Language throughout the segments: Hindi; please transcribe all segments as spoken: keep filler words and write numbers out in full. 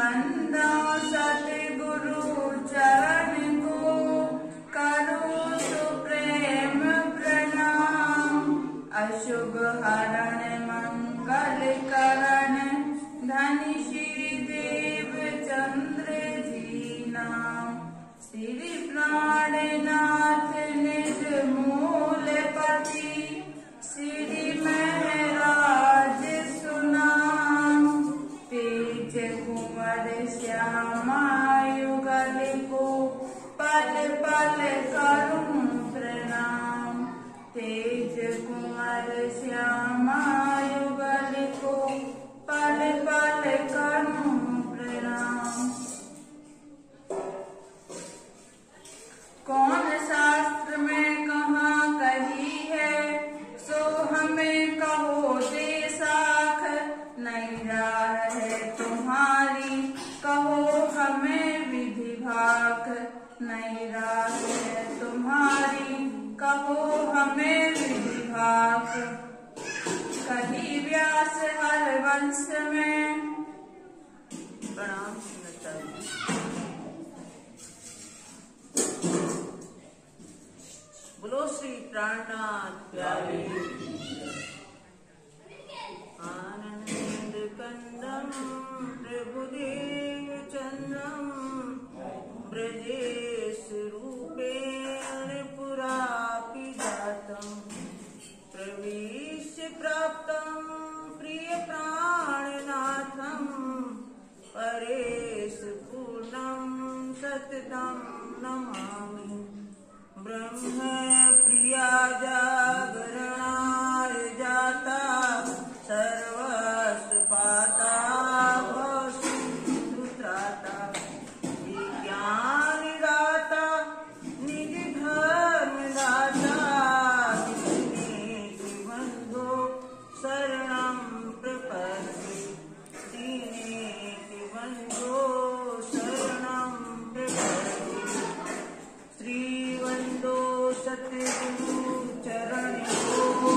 बंदा सतगुरु चरण को करो सुप्रेम प्रणाम। अशुभ हरण मंगल करण धनि श्री देव चंद्र जी नाम। श्री प्राणनाथ निज मूलपति श्री महराज सुनाम। तेज कुंवर श्यामा युगल को पल पल करूं प्रणाम। तेज कुंवर श्यामा युगल को पल पल करूं प्रणाम। कौन शास्त्र में कहाँ कही है सो हमें कहो दे साख। नहीं राह है तुम्हारी कहो हमें विधि भाख। नहीं राह है तुम्हारी कहो हमें विधि भाख। कही व्यास हर वंश में प्रणाम सुनता हूं। बोलो श्री प्राणनाथ प्यारे। आनंद कंदम प्रभुदेव चंद्रम ब्रजेश रूपेण पुरापि जातम्। प्रवेश्य प्राप्तं प्रिय प्राणनाथं परेश पूर्णं सततं नमामि। ब्रह्म प्रिया जागरणाय जाता सर्वस्व पाता भवसिन्धु त्राता। विज्ञान दाता निज धर्म दाता दीनेति बंधो शरणं प्रपद्ये। दीनेति बंधो शरणं प्रपद्ये। श्रीवंदो सतगुरु चरण को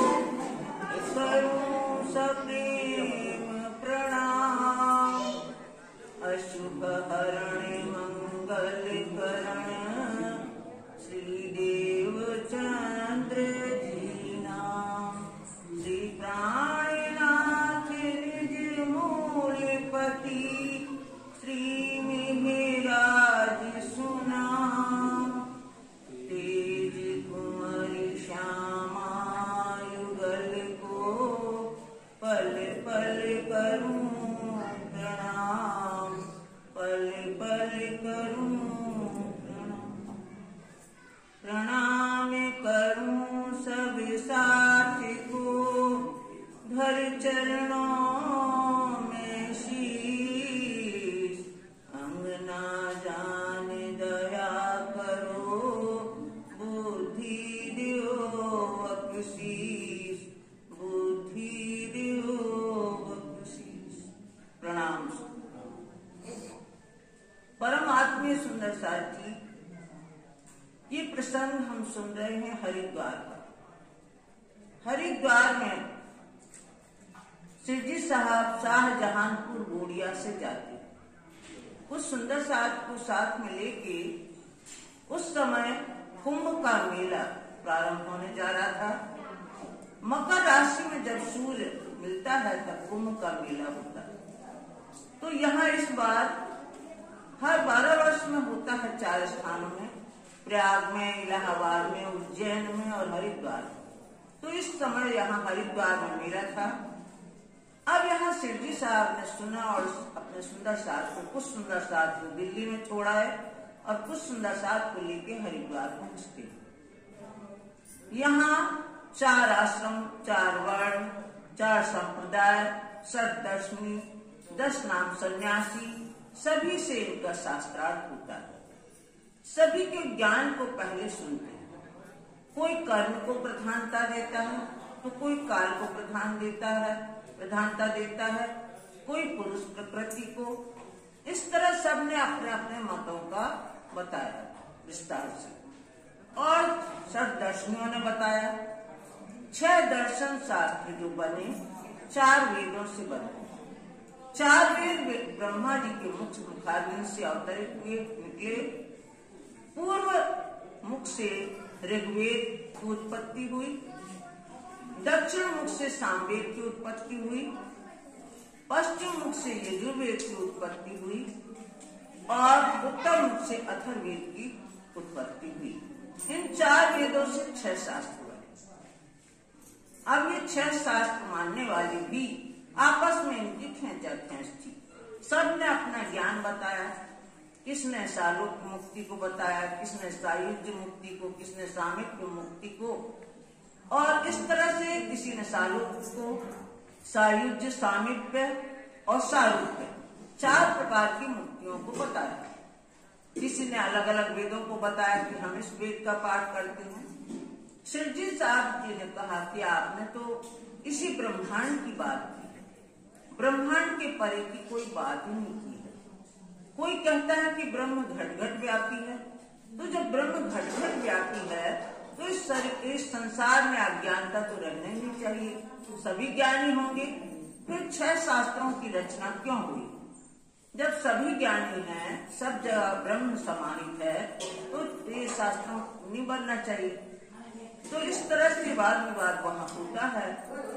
करूं सप्रेम प्रणाम। अशुभ हरण मंगल करण श्री देव चंद्र जी नाम। श्री प्राणनाथ निज मूलपति श्री महराज सुनाम। तेज कुंवर श्यामा युगल को पल पल करूं प्रणाम। पल पल करूं प्रणाम। प्रणाम करूं सब साथी को धर चरणों में शीश। अंगना जान दया करो बुद्धि दियो बख्शीश। बुद्धि दियो बख्शीश। प्रणाम। परम आत्मीय सुंदर साथी, ये प्रसंग हम सुन रहे हैं हरिद्वार का। हरिद्वार में सिरजी साहब शाहजहानपुर गोड़िया से जाते, उस सुंदर साथ को साथ में लेके उस समय कुंभ का मेला प्रारंभ होने जा रहा था। मकर राशि में जब सूर्य मिलता है तब कुंभ का मेला होता है। तो यहाँ इस बार हर बारह वर्ष में होता है चार स्थानों में, प्रयाग में, इलाहाबाद में, उज्जैन में और हरिद्वार में। तो इस समय यहाँ हरिद्वार में मेला था। अब यहाँ सिरजी साहब ने सुना और अपने सुंदर साथ को, कुछ सुंदर साथ को दिल्ली में छोड़ा है और कुछ सुंदर साथ को लेके हरिद्वार पहुंचते। यहाँ चार आश्रम, चार वर्ण, चार संप्रदाय, सत दर्शनी, दस नाम सन्यासी, सभी से इनका शास्त्रार्थ होता है। सभी के ज्ञान को पहले सुनते हैं। कोई कर्म को प्रधानता देता है तो कोई काल को प्रधान देता है प्रधानता देता है, कोई पुरुष प्रकृति को। इस तरह सबने अपने अपने मतों का बताया विस्तार से। और सत दर्शनियों ने बताया। छह दर्शन शास्त्र जो बने चार वेदों से बने। चार वेद ब्रह्मा जी के मुख मुखारविंद से अवतरित हुए निकले। पूर्व मुख से ऋग्वेद की उत्पत्ति हुई, दक्षिण मुख से सामवेद की उत्पत्ति हुई, पश्चिम मुख से यजुर्वेद की उत्पत्ति हुई और उत्तर मुख से अथर्ववेद की उत्पत्ति हुई। इन चार वेदों से छह शास्त्र बने। अब ये छह शास्त्र मानने वाले भी आपस में इनकी खेचा खेच थी। सबने अपना ज्ञान बताया, किसने सालोक मुक्ति को बताया, किसने सायुज्य मुक्ति को, किसने सामिप्य मुक्ति को, और इस तरह से किसी ने सालोक को, सायुज्य, सामिप्य और सारूप्य चार प्रकार की मुक्तियों को बताया। किसी ने अलग अलग वेदों को बताया कि हम इस वेद का पाठ करते हैं। शिवजी साहब जी ने कहा कि आपने तो इसी ब्रह्मांड की बात की, ब्रह्मांड के परे की कोई बात ही नहीं की है। कोई कहता है कि ब्रह्म घट घट व्यापी है, तो जब ब्रह्म घट घट व्यापी है तो इस, इस संसार में अज्ञानता तो रहना ही नहीं चाहिए, सभी ज्ञानी होंगे। फिर छह शास्त्रों की रचना क्यों हुई? जब सभी ज्ञानी हैं, सब जगह ब्रह्म समाहित है, तो ये शास्त्रों नहीं बनना चाहिए। तो इस तरह से वाद विवाद वहां होता है।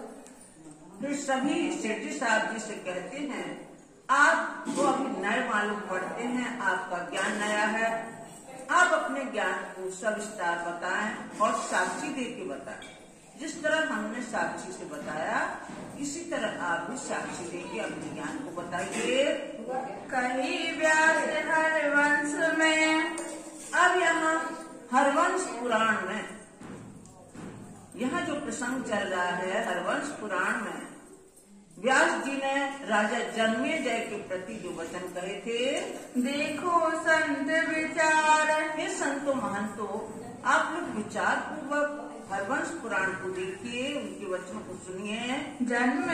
फिर सभी सेठी साहब जी से कहते हैं, आप तो अभी नए मालूम पड़ते हैं, आपका ज्ञान नया है, आप अपने ज्ञान को सविस्तार बताएं और साक्षी दे के बताएं। जिस तरह हमने साक्षी से बताया, इसी तरह आप भी साक्षी देके अपने ज्ञान को बताइए। कहीं व्यास हरवंश में, अब यहाँ हरवंश पुराण में यहाँ जो प्रसंग चल रहा है, हरवंश पुराण में व्यास जी ने राजा जन्मेजय के प्रति जो वचन कहे थे, देखो संत विचार, हे संतो महंतो, आप लोग विचार पूर्वक हरवंश पुराण को देखिए, उनके वचनों को सुनिए। जन्म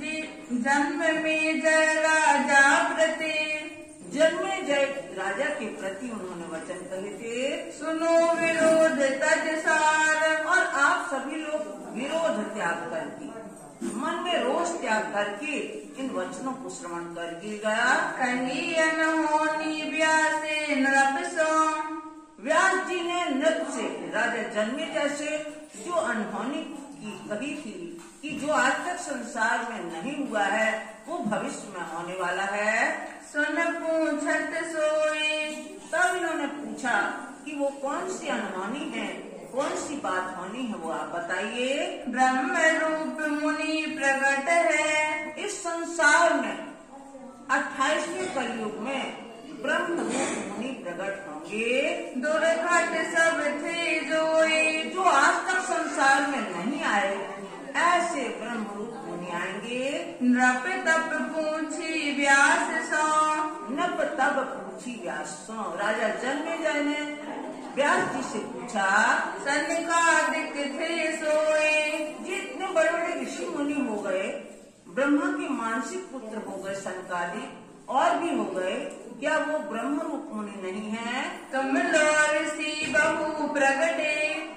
जन्म में जय राजा प्रति, जन्मे जय राजा के प्रति उन्होंने वचन कहे थे, सुनो विरोध तज सार, और आप सभी लोग विरोध त्याग करके, मन में रोष त्याग करके इन वचनों को श्रवण करिएगा। कहीं अनहोनी व्यासे नृप सो, व्यास जी ने नृप से, राजा जन्मेजय से जो अनहोनी की कही थी कि जो आज तक संसार में नहीं हुआ है वो भविष्य में होने वाला है, सुन पूछत सोए, तब इन्होंने पूछा कि वो कौन सी अनहोनी है, कौन सी बात होनी है, वो आप बताइए। ब्रह्म रूप मुनि प्रकट है, इस संसार में अट्ठाईसवें कलयुग में ब्रह्म रूप मुनि प्रकट होंगे। दुर्घट सब थे जोए, जो आज तक संसार में नहीं आए, ऐसे ब्रह्म रूप मुनि आएंगे। नृप तप पूछी व्यास सो, नृप तब पूछी व्यास सो, राजा जन्मेजय ने व्यास जी से पूछा, सनकादिक थे सोए, जितने बड़े बड़े ऋषि मुनि हो गए, ब्रह्मा के मानसिक पुत्र हो गए सनकादिक, और भी हो गए, क्या वो ब्रह्म रूप मुनि नहीं है? तुम लो ऋषि बहु प्रगटे,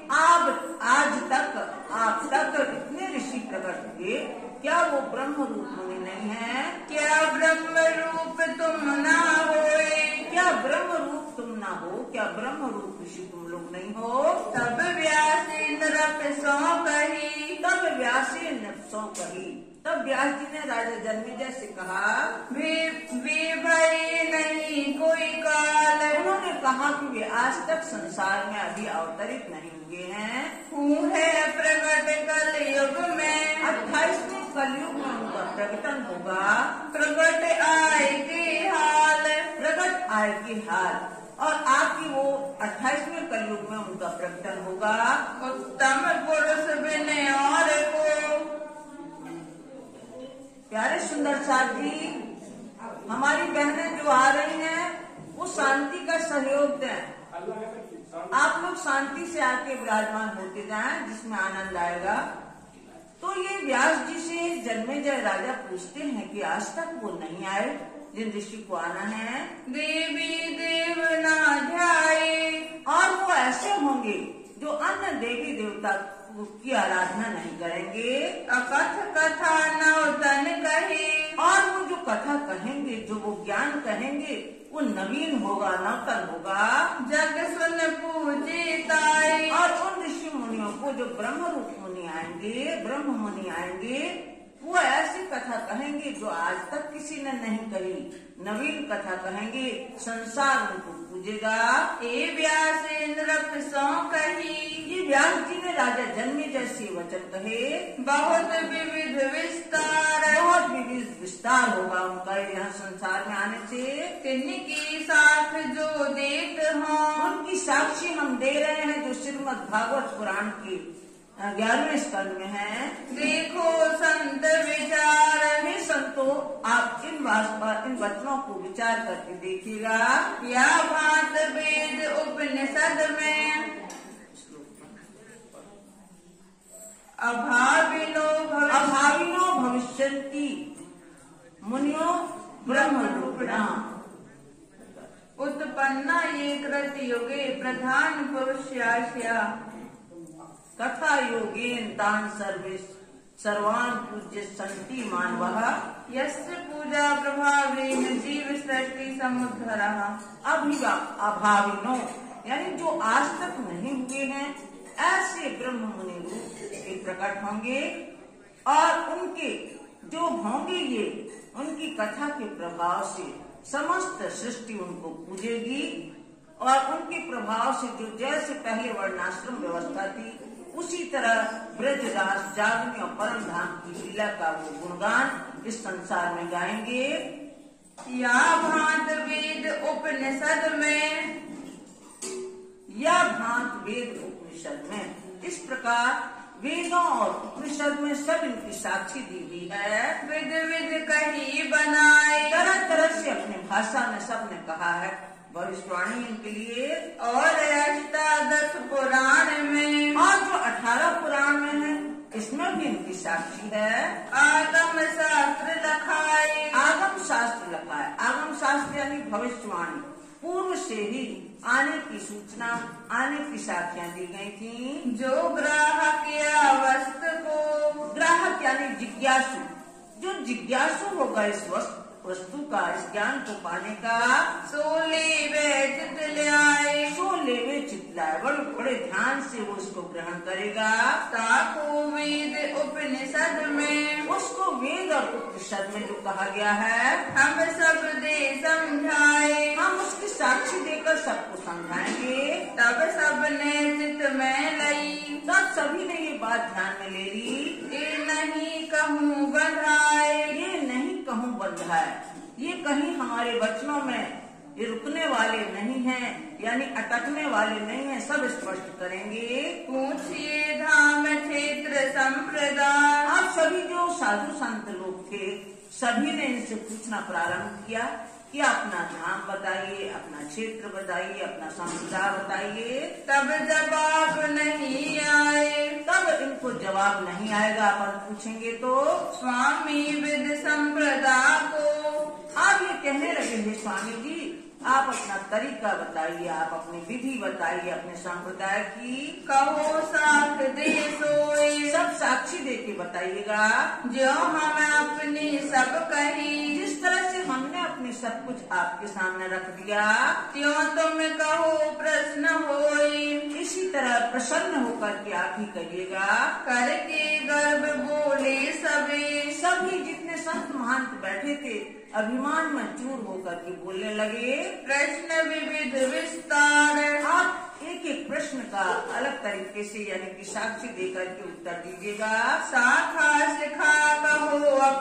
आप आज तक आप तक इतने ऋषि प्रकट हुए, क्या वो ब्रह्म रूप मुनि नहीं है? क्या ब्रह्म रूप तुम ना होए, क्या ब्रह्म रूप तुम ना हो, क्या ब्रह्म रूप ऋषि तुम लोग नहीं हो? तब व्यासी नृप सो कही, तब व्यासी नृप सो कही, तब व्यास जी ने राजा जन्मेजय से कहा, वे वे भय नहीं कोई काल, उन्होंने कहा कि वे आज तक संसार में अभी अवतरित नहीं हुए हैं, हूँ है प्रकट कल युग में, अट्ठाईसवें कलयुग में उनका प्रकटन होगा। प्रकट आए के हाल, प्रकट आए के हाल, और आपकी वो अट्ठाईसवें कलयुग में उनका प्रकटन होगा। उत्तम पुरुष बिन और को, प्यारे सुंदर साथ जी, हमारी बहनें जो आ रही हैं वो शांति का सहयोग दें। आप लोग शांति से आके विराजमान होते जाएं, जिसमें आनंद आएगा। तो ये व्यास जी से जन्मेजय राजा पूछते हैं कि आज तक वो नहीं आए जिन ऋषि को आना है। देवी देव ना ध्याए, और वो ऐसे होंगे जो अन्य देवी देवता की आराधना नहीं करेंगे। अकथ कथा नवतन कहे, और वो जो कथा कहेंगे वो नवीन होगा, नवतन होगा। जग सुन पूजे ताई। और उन ऋषि मुनियों को जो ब्रह्म रूप मुनि आएंगे, ब्रह्म मुनि आएंगे, वो ऐसी कथा कहेंगे जो आज तक किसी ने नहीं कही, नवीन कथा कहेंगे, संसार उनको पूजेगा। ए व्यास इंद्र सौ कही। ये व्यास जी ने राजा जन्मे जैसे वचन कहे। बहुत विविध विस्तार। बहुत विविध विस्तार होगा उनका यहाँ संसार में आने से। तिनकी साख जो देत हों। उनकी साक्षी हम दे रहे हैं जो श्रीमद् भागवत पुराण की ग्यारहवें स्कंद में है। देखो संत विचार। हे संतो, आप इन वास्तव इन वचनों को विचार करके देखिएगा। या भांत वेद उपनिषद में अभाविनो भविष्य अभाविनो भविष्यन्ति मुनियो ब्रह्म रूपिणा। उत्पन्ना ये कृत युगे प्रधान पुरुषास्या। कथा योगेन तान सर्वे सर्वान पूज्य संति मानवः। यस्य पूजा प्रभावेन जीव सृष्टि समुद्धरः। अभिवा अभाविनो यानी जो आज तक नहीं हुए हैं ऐसे ब्रह्म मुनि रूप के प्रकट होंगे और उनके जो होंगे ये उनकी कथा के प्रभाव से समस्त सृष्टि उनको पूजेगी और उनके प्रभाव से जो जैसे पहले वर्णाश्रम व्यवस्था थी उसी तरह ब्रजदास जागने और परम धाम की लीला का वो गुणगान इस संसार में गाएंगे। या भांत वेद उपनिषद में या भांत वेद उपनिषद में इस प्रकार वेदों और उपनिषद में सब इनकी साक्षी दी हुई है। विध विध कही बनाए। तरह तरह से अपनी भाषा में सबने कहा है भविष्यवाणी इनके लिए। और अष्टादश पुराण में और जो अठारह पुराण में है इसमें भी इनकी साक्षी है। आगम शास्त्र लखाए। आगम शास्त्र लखा है। आगम शास्त्र यानी भविष्यवाणी, पूर्व से ही आने की सूचना, आने की साखियां दी गई थी। जो ग्राहक या वस्तु को, ग्राहक यानी जिज्ञासु, जो जिज्ञासु होगा इस वस्तु वस्तु का, इस ज्ञान को पाने का, सो लेवे चित ल्याए। सो लेवे चित लाए, बड़े बड़े ध्यान से वो उसको ग्रहण करेगा। ताको वेद उपनिषद में उसको वेद और उपनिषद में जो कहा गया है हम सब दे समझाए। हम उसकी साक्षी देकर सबको समझाएंगे। तब सबने चित में लई। तब सभी ने ये बात ध्यान में ले ली। ये नहीं कहूँ बधाए। ये नहीं कहूँ बंधाए, ये कहीं हमारे वचनों में ये रुकने वाले नहीं हैं, यानी अटकने वाले नहीं हैं, सब स्पष्ट करेंगे। पूछिए धाम क्षेत्र संप्रदाय। आप सभी जो साधु संत लोग थे सभी ने इनसे पूछना प्रारंभ किया कि अपना धाम बताइए, अपना क्षेत्र बताइए, अपना संप्रदाय बताइए। तब जवाब नहीं आए। तब इनको जवाब नहीं आएगा, अपन पूछेंगे तो। स्वामी विद संप्रदाय को आप ये कहने लगे हैं स्वामी जी आप अपना तरीका बताइए, आप अपनी विधि बताइए अपने संप्रदाय की। कहो साख दे सोए। सब साक्षी दे के बताइएगा। जो हम अपनी सब कही। जिस तरह से हमने अपनी सब कुछ आपके सामने रख दिया त्यों तुम कहो प्रश्न होई। इसी तरह प्रसन्न होकर के आप ही कहिएगा। करके गर्भ बोले सबे। सभी जितने संत महंत बैठे थे अभिमान में चूर होकर के बोलने लगे। प्रश्न विविध विस्तार। आप एक एक प्रश्न का अलग तरीके से यानी कि साक्षी देकर के उत्तर दीजिएगा। शाखा शिखा कहो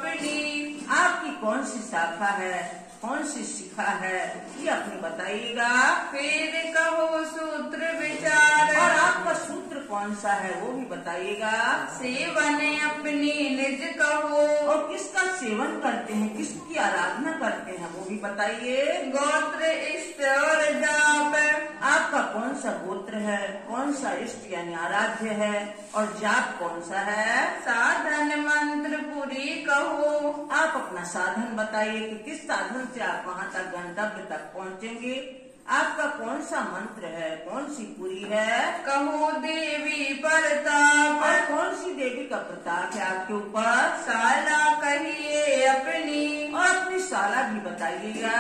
अपनी। आपकी कौन सी शाखा है, कौन सी शिखा है, ये अपनी बताइएगा। फिर कहो सूत्र विचार। और आपका सूत्र कौन सा है वो भी बताइएगा। सेवन अपनी निज कहो। और किसका सेवन करते हैं, किसकी आराधना करते हैं वो भी बताइए। गोत्र इष्ट और जाप। आपका कौन सा गोत्र है, कौन सा इष्ट यानी आराध्य है और जाप कौन सा है। साधन मंत्र पूरी कहो। आप अपना साधन बताइए कि किस साधन से आप वहाँ तक गंतव्य तक पहुँचेंगे। आपका कौन सा मंत्र है, कौन सी पुरी है। कहो देवी प्रताप। और कौन सी देवी का प्रताप है आपके ऊपर। शाला कहिए अपनी। और अपनी शाला भी बताइएगा।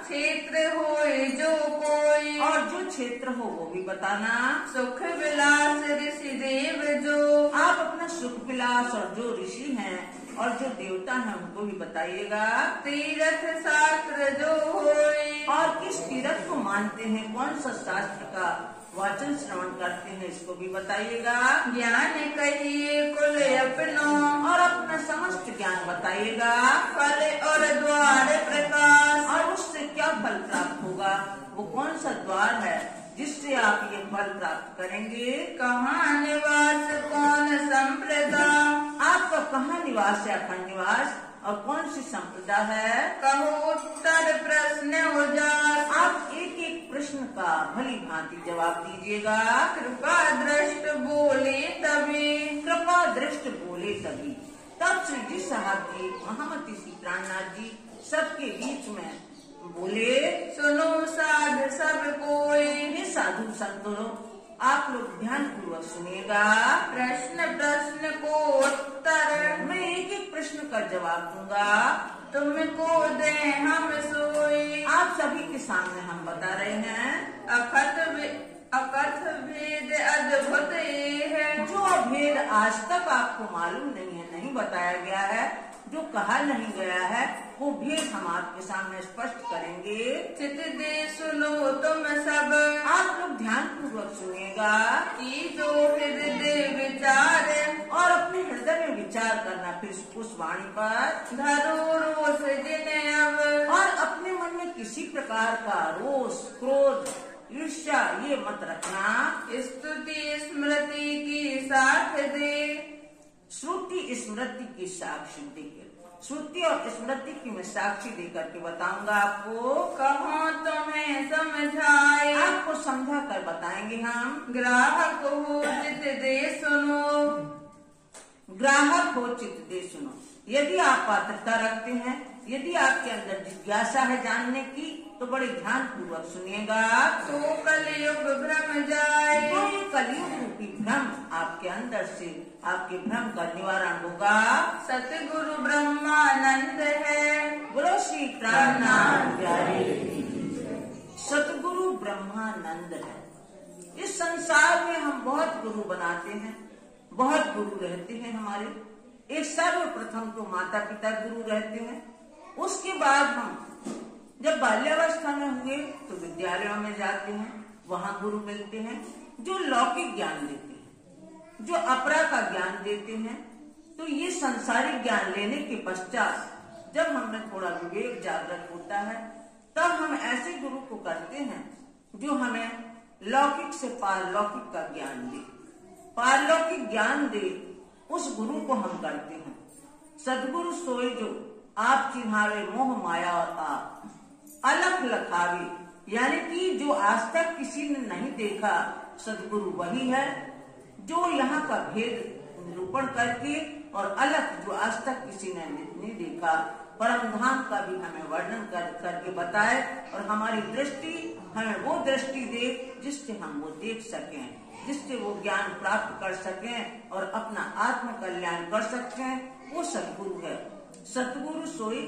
क्षेत्र होए जो कोई, और जो क्षेत्र हो वो भी बताना। सुख विलास ऋषि देव जो, आप अपना सुख विलास और जो ऋषि हैं और जो देवता हैं उनको भी बताइएगा। तीर्थ शास्त्र जो होए, और किस तीर्थ को मानते हैं, कौन सा शास्त्र का वाचन श्रवण करते हैं, इसको भी बताइएगा। ज्ञान कहिए कुल अपनो, और अपना समस्त ज्ञान बताइएगा। फल और द्वार प्रकाश, और उससे क्या फल प्राप्त होगा, वो कौन सा द्वार है जिससे आप ये फल प्राप्त करेंगे। कहाँ निवास कौन संप्रदा, आपका कहाँ निवास है, अखंड निवास, और कौन सी संप्रदा है। कहो उत्तर प्रश्न हो जा, आप एक एक प्रश्न का भली भांति जवाब दीजिएगा। कृपा दृष्ट बोले तभी, कृपा दृष्ट बोले तभी। तब श्री जी साहब जी, महामती श्री प्राणनाथ जी सबके बीच में बोले, सुनो साध सब कोई, हे साधु संतों, आप लोग ध्यान पूर्वक सुनिएगा। प्रश्न प्रश्न को उत्तर, मैं एक एक प्रश्न का जवाब दूंगा। तुमको दे हम सोई, आप सभी के सामने हम बता रहे हैं। अकथ अकथ भेद अद्भुत ये है, जो भेद आज तक आपको मालूम नहीं है, नहीं बताया गया है, जो कहा नहीं गया है, वो भेद हम आपके सामने स्पष्ट करेंगे। चित दे सुनो तुम सब, आप लोग ध्यान पूर्वक सुनिएगा। की जो हृदय विचार, और अपने हृदय में विचार करना फिर उस वाणी पर। धरो रोष जिन्हें अब, और अपने मन में किसी प्रकार का रोष, क्रोध, ईर्ष्या ये मत रखना। स्तुति स्मृति की साथ दे, श्रुति स्मृति की साक्षी देकर, श्रुति और स्मृति की मैं साक्षी देकर के बताऊंगा आपको। कहो तुम्हें समझाए, आपको समझा कर बताएंगे हम। ग्राहक हो चित दे सुनो, ग्राहक हो चित दे सुनो। यदि आप पात्रता रखते हैं, यदि आपके अंदर जिज्ञासा है जानने की, तो बड़े ध्यान पूर्वक सुनिएगा। तो कलयुग भ्रम जाए, तो ये कलयुग रूपी भ्रम आपके अंदर से, आपके भ्रम का निवारण होगा। सतगुरु ब्रह्मानंद है, बोलो श्री प्राणनाथ प्यारे। सतगुरु ब्रह्मानंद है। इस संसार में हम बहुत गुरु बनाते हैं, बहुत गुरु रहते हैं हमारे। एक सर्वप्रथम तो माता पिता गुरु रहते हैं, उसके बाद हम जब बाल्यावस्था में हुए तो विद्यालयों में जाते हैं, वहाँ गुरु मिलते हैं जो लौकिक ज्ञान देते हैं, जो अपरा का ज्ञान देते हैं। तो ये संसारिक ज्ञान लेने के पश्चात जब हमें थोड़ा विवेक जागृत होता है, तब हम ऐसे गुरु को करते हैं जो हमें लौकिक से पारलौकिक का ज्ञान दे, पारलौकिक ज्ञान दे, उस गुरु को हम करते हैं। सदगुरु सोई जो आप चिन्हावे मोह माया और आप अलख लखावे, यानी कि जो आज तक किसी ने नहीं देखा, सदगुरु वही है जो यहाँ का भेद निरूपण करके, और अलख जो आज तक किसी ने नहीं देखा, परम धाम का भी हमें वर्णन कर करके बताए, और हमारी दृष्टि हमें वो दृष्टि दे जिससे हम वो देख सकें, जिससे वो ज्ञान प्राप्त कर सकें और अपना आत्म कल्याण कर सकें। वो सतगुरु है। सतगुरु सोई,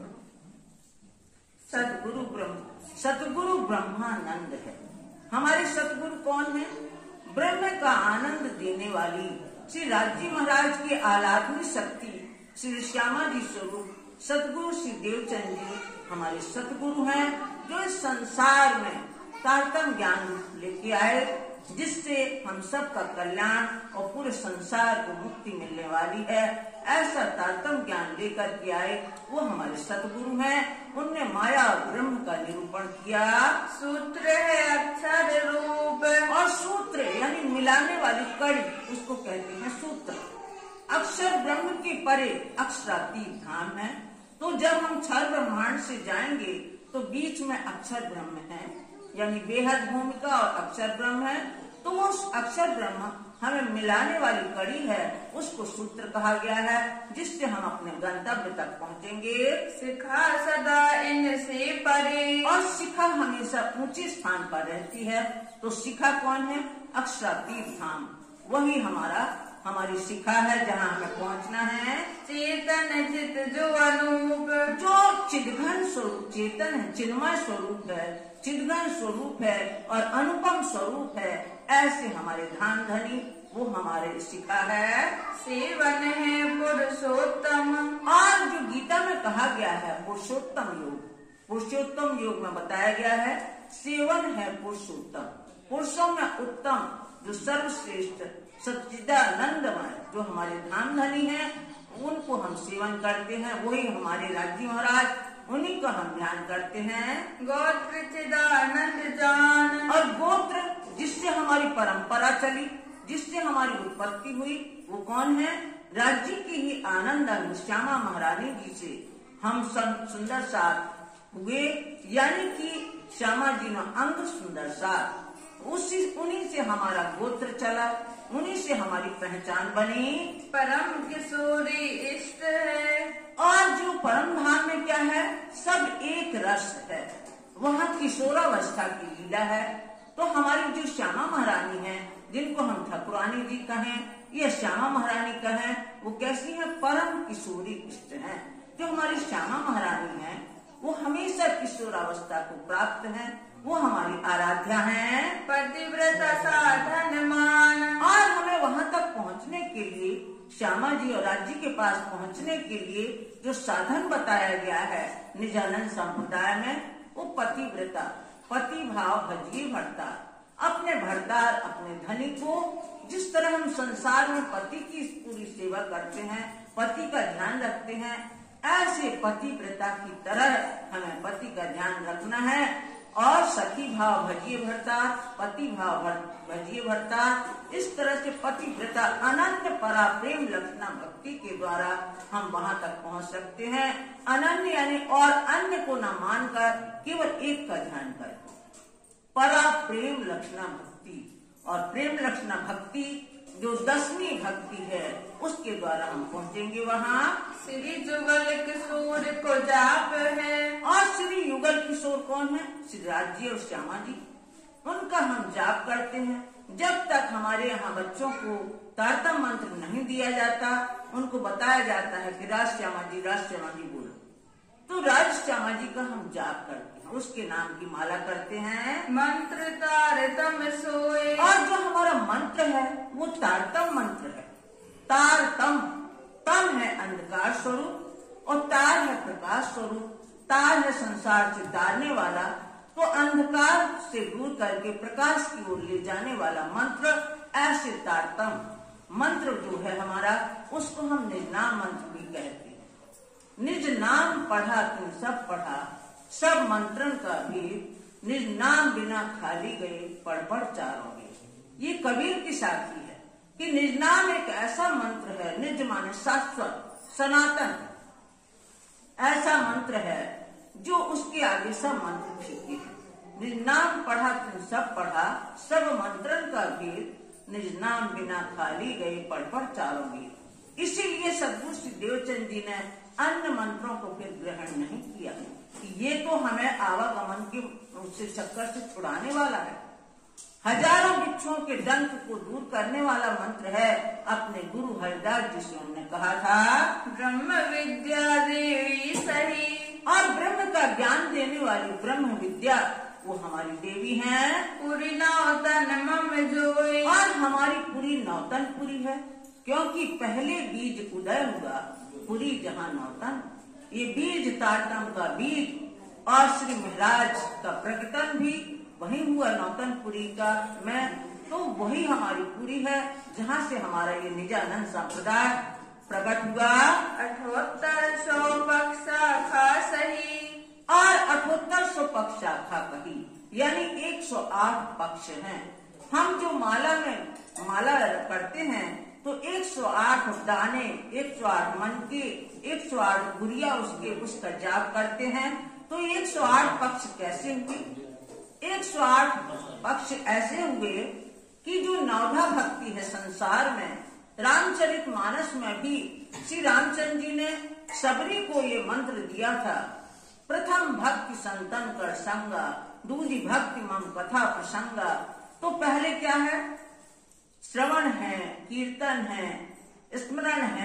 सतगुरु ब्रह्म सतगुरु ब्रह्मानंद है। हमारे सतगुरु कौन है? ब्रह्म का आनंद देने वाली श्री राजी महाराज की आलाधनी शक्ति श्री श्यामा जी स्वरूप सतगुरु श्री देवचंद जी हमारे सतगुरु हैं, जो इस संसार में तारतम्य ज्ञान लेके आए, जिससे हम सब का कल्याण और पूरे संसार को मुक्ति मिलने वाली है। ऐसा तारतम्य ज्ञान लेकर के आए वो हमारे सतगुरु हैं। उनने माया और ब्रह्म का निरूपण किया। सूत्र है अक्षर रूप, और सूत्र यानी मिलाने वाली कड़ी, उसको कहते हैं सूत्र। अक्षर ब्रह्म के परे अक्षरातीत धाम है। तो जब हम क्षर ब्रह्मांड से जाएंगे तो बीच में अक्षर ब्रह्म है, यानी बेहद भूमिका और अक्षर ब्रह्म है। तो वो अक्षर ब्रह्म हमें मिलाने वाली कड़ी है, उसको सूत्र कहा गया है, जिससे हम अपने गंतव्य तक पहुँचेंगे। शिखा सदा इनसे परे, और शिखा हमेशा ऊंचे स्थान पर रहती है। तो शिखा कौन है? अक्षरातीत धाम, वही हमारा हमारी शिखा है, जहाँ हमें पहुँचना है। चेतन चित जो अनूप, जो चिद्घन स्वरूप चेतन है, चिन्मय स्वरूप है, चिद्घन स्वरूप है और अनुपम स्वरूप है। ऐसे हमारे धाम धनी वो हमारे सिखा है। सेवन है पुरुषोत्तम। और जो गीता में कहा गया है पुरुषोत्तम योग, पुरुषोत्तम योग में बताया गया है सेवन है पुरुषोत्तम, पुरुषों में उत्तम जो सर्वश्रेष्ठ सच्चिदानंदमय जो हमारे धाम धनी हैं उनको हम सेवन करते हैं, वही हमारे राज्य महाराज, उन्हीं का हम ध्यान करते हैं। गोत्र चिदानंद जान। और गोत्र जिससे हमारी परंपरा चली, जिससे हमारी उत्पत्ति हुई, वो कौन है? राज्य की ही आनंद श्यामा महारानी जी से हम सुंदर साथ हुए, यानी कि श्यामा जी ने अंग सुंदर साथ, उसी उन्हीं से हमारा गोत्र चला, उन्हीं से हमारी पहचान बनी। परम किशोरी इष्ट है। और जो परम धाम में क्या है? सब एक रस है, वहाँ किशोरावस्था की लीला है। तो हमारी जो श्यामा महारानी है, जिनको हम ठाकुरानी जी कहें या श्यामा महारानी कहें, वो कैसी है? परम किशोरी इष्ट है। जो हमारी श्यामा महारानी है वो हमेशा किशोरावस्था को प्राप्त है, वो हमारी आराध्या है। पतिव्रता साधन मान। और हमें वहाँ तक पहुँचने के लिए, श्यामा जी और राज्य के पास पहुँचने के लिए जो साधन बताया गया है निजानंद संप्रदाय में, वो पतिव्रता, पति भाव भजिए भरता। अपने भरतार अपने धनी को जिस तरह हम संसार में पति की पूरी सेवा करते हैं, पति का ध्यान रखते हैं, ऐसे पतिव्रता की तरह हमें पति का ध्यान रखना है। और सखी भाव भजिए भरता, पति भाव भजिए भरता, इस तरह से पतिव्रता अनंत परा प्रेम लक्षणा भक्ति के द्वारा हम वहाँ तक पहुँच सकते हैं। अनन्य यानी और अन्य को न मानकर केवल एक का ध्यान कर, परा प्रेम लक्षणा भक्ति। और प्रेम लक्षणा भक्ति जो दसवीं भक्ति है, उसके द्वारा हम पहुँचेंगे वहाँ। श्री जुगल किशोर को जाप है। और श्री युगल किशोर कौन है? श्री राज्य और श्यामा जी, उनका हम जाप करते हैं। जब तक हमारे यहाँ बच्चों को तारतम मंत्र नहीं दिया जाता, उनको बताया जाता है कि राज श्यामा जी, राज श्यामा जी बोलो, तो राज श्यामा जी का हम जाप करते हैं, उसके नाम की माला करते हैं। मंत्र तारतम सोए। और जो हमारा मंत्र है वो तारतम मंत्र है। तारतम, तम है अंधकार स्वरूप और तार है प्रकाश स्वरूप। तार है संसार से तारने वाला, तो अंधकार से दूर करके प्रकाश की ओर ले जाने वाला मंत्र, ऐसे तारतम मंत्र जो है हमारा, उसको हम निज नाम मंत्र भी कहते हैं। निज नाम पढ़ा तुम सब पढ़ा, सब मंत्रन का भेद, निज नाम बिना खाली गए, पढ़ पढ़ चारों गए। ये कबीर की साखी है कि निज नाम एक ऐसा मंत्र है, निज माने शाश्वत सनातन, ऐसा मंत्र है जो उसके आगे सब मंत्र फीके हैं। निज नाम पढ़ा तुम सब पढ़ा, सब मंत्रन का भेद, निज नाम बिना खाली गए, पढ़ पढ़ चारों भेद। इसीलिए सदगुरु श्री देवचंद जी ने अन्य मंत्रों को फिर ग्रहण नहीं किया। ये तो हमें आवागमन के उससे चक्कर से छुड़ाने वाला है, हजारों बिच्छुओं के डंक को दूर करने वाला मंत्र है। अपने गुरु हरिदास जी से उन्होंने कहा था, ब्रह्म विद्या देवी सही। और ब्रह्म का ज्ञान देने वाली ब्रह्म विद्या वो हमारी देवी हैं। पूरी नौतन मम जोए। और हमारी पूरी नौतन पूरी है, क्योंकि पहले बीज उदय हुआ, पूरी जहाँ नौतन। ये बीज तारतम का बीज और श्री महाराज का प्रकटन भी वही हुआ नौतनपुरी का में, तो वही हमारी पूरी है, जहाँ से हमारा ये निजानंद संप्रदाय प्रकट हुआ। अठोत्तर सौ पक्ष शाखा सही। और अठोत्तर सौ पक्ष शाखा कही, यानी एक सौ आठ पक्ष हैं। हम जो माला में माला करते हैं तो एक सौ आठ दाने, एक सौ आठ मन के, एक सौ आठ गुड़िया उसके उसका जाप करते हैं। तो एक सौ आठ पक्ष कैसे हुए? एक सौ आठ पक्ष ऐसे हुए कि जो नवधा भक्ति है संसार में, रामचरित मानस में भी श्री रामचंद्र जी ने सबरी को ये मंत्र दिया था, प्रथम भक्ति संतन कर संगा, दूसरी भक्ति मम कथा प्रसंगा। तो पहले क्या है? श्रवण है, कीर्तन है, स्मरण है,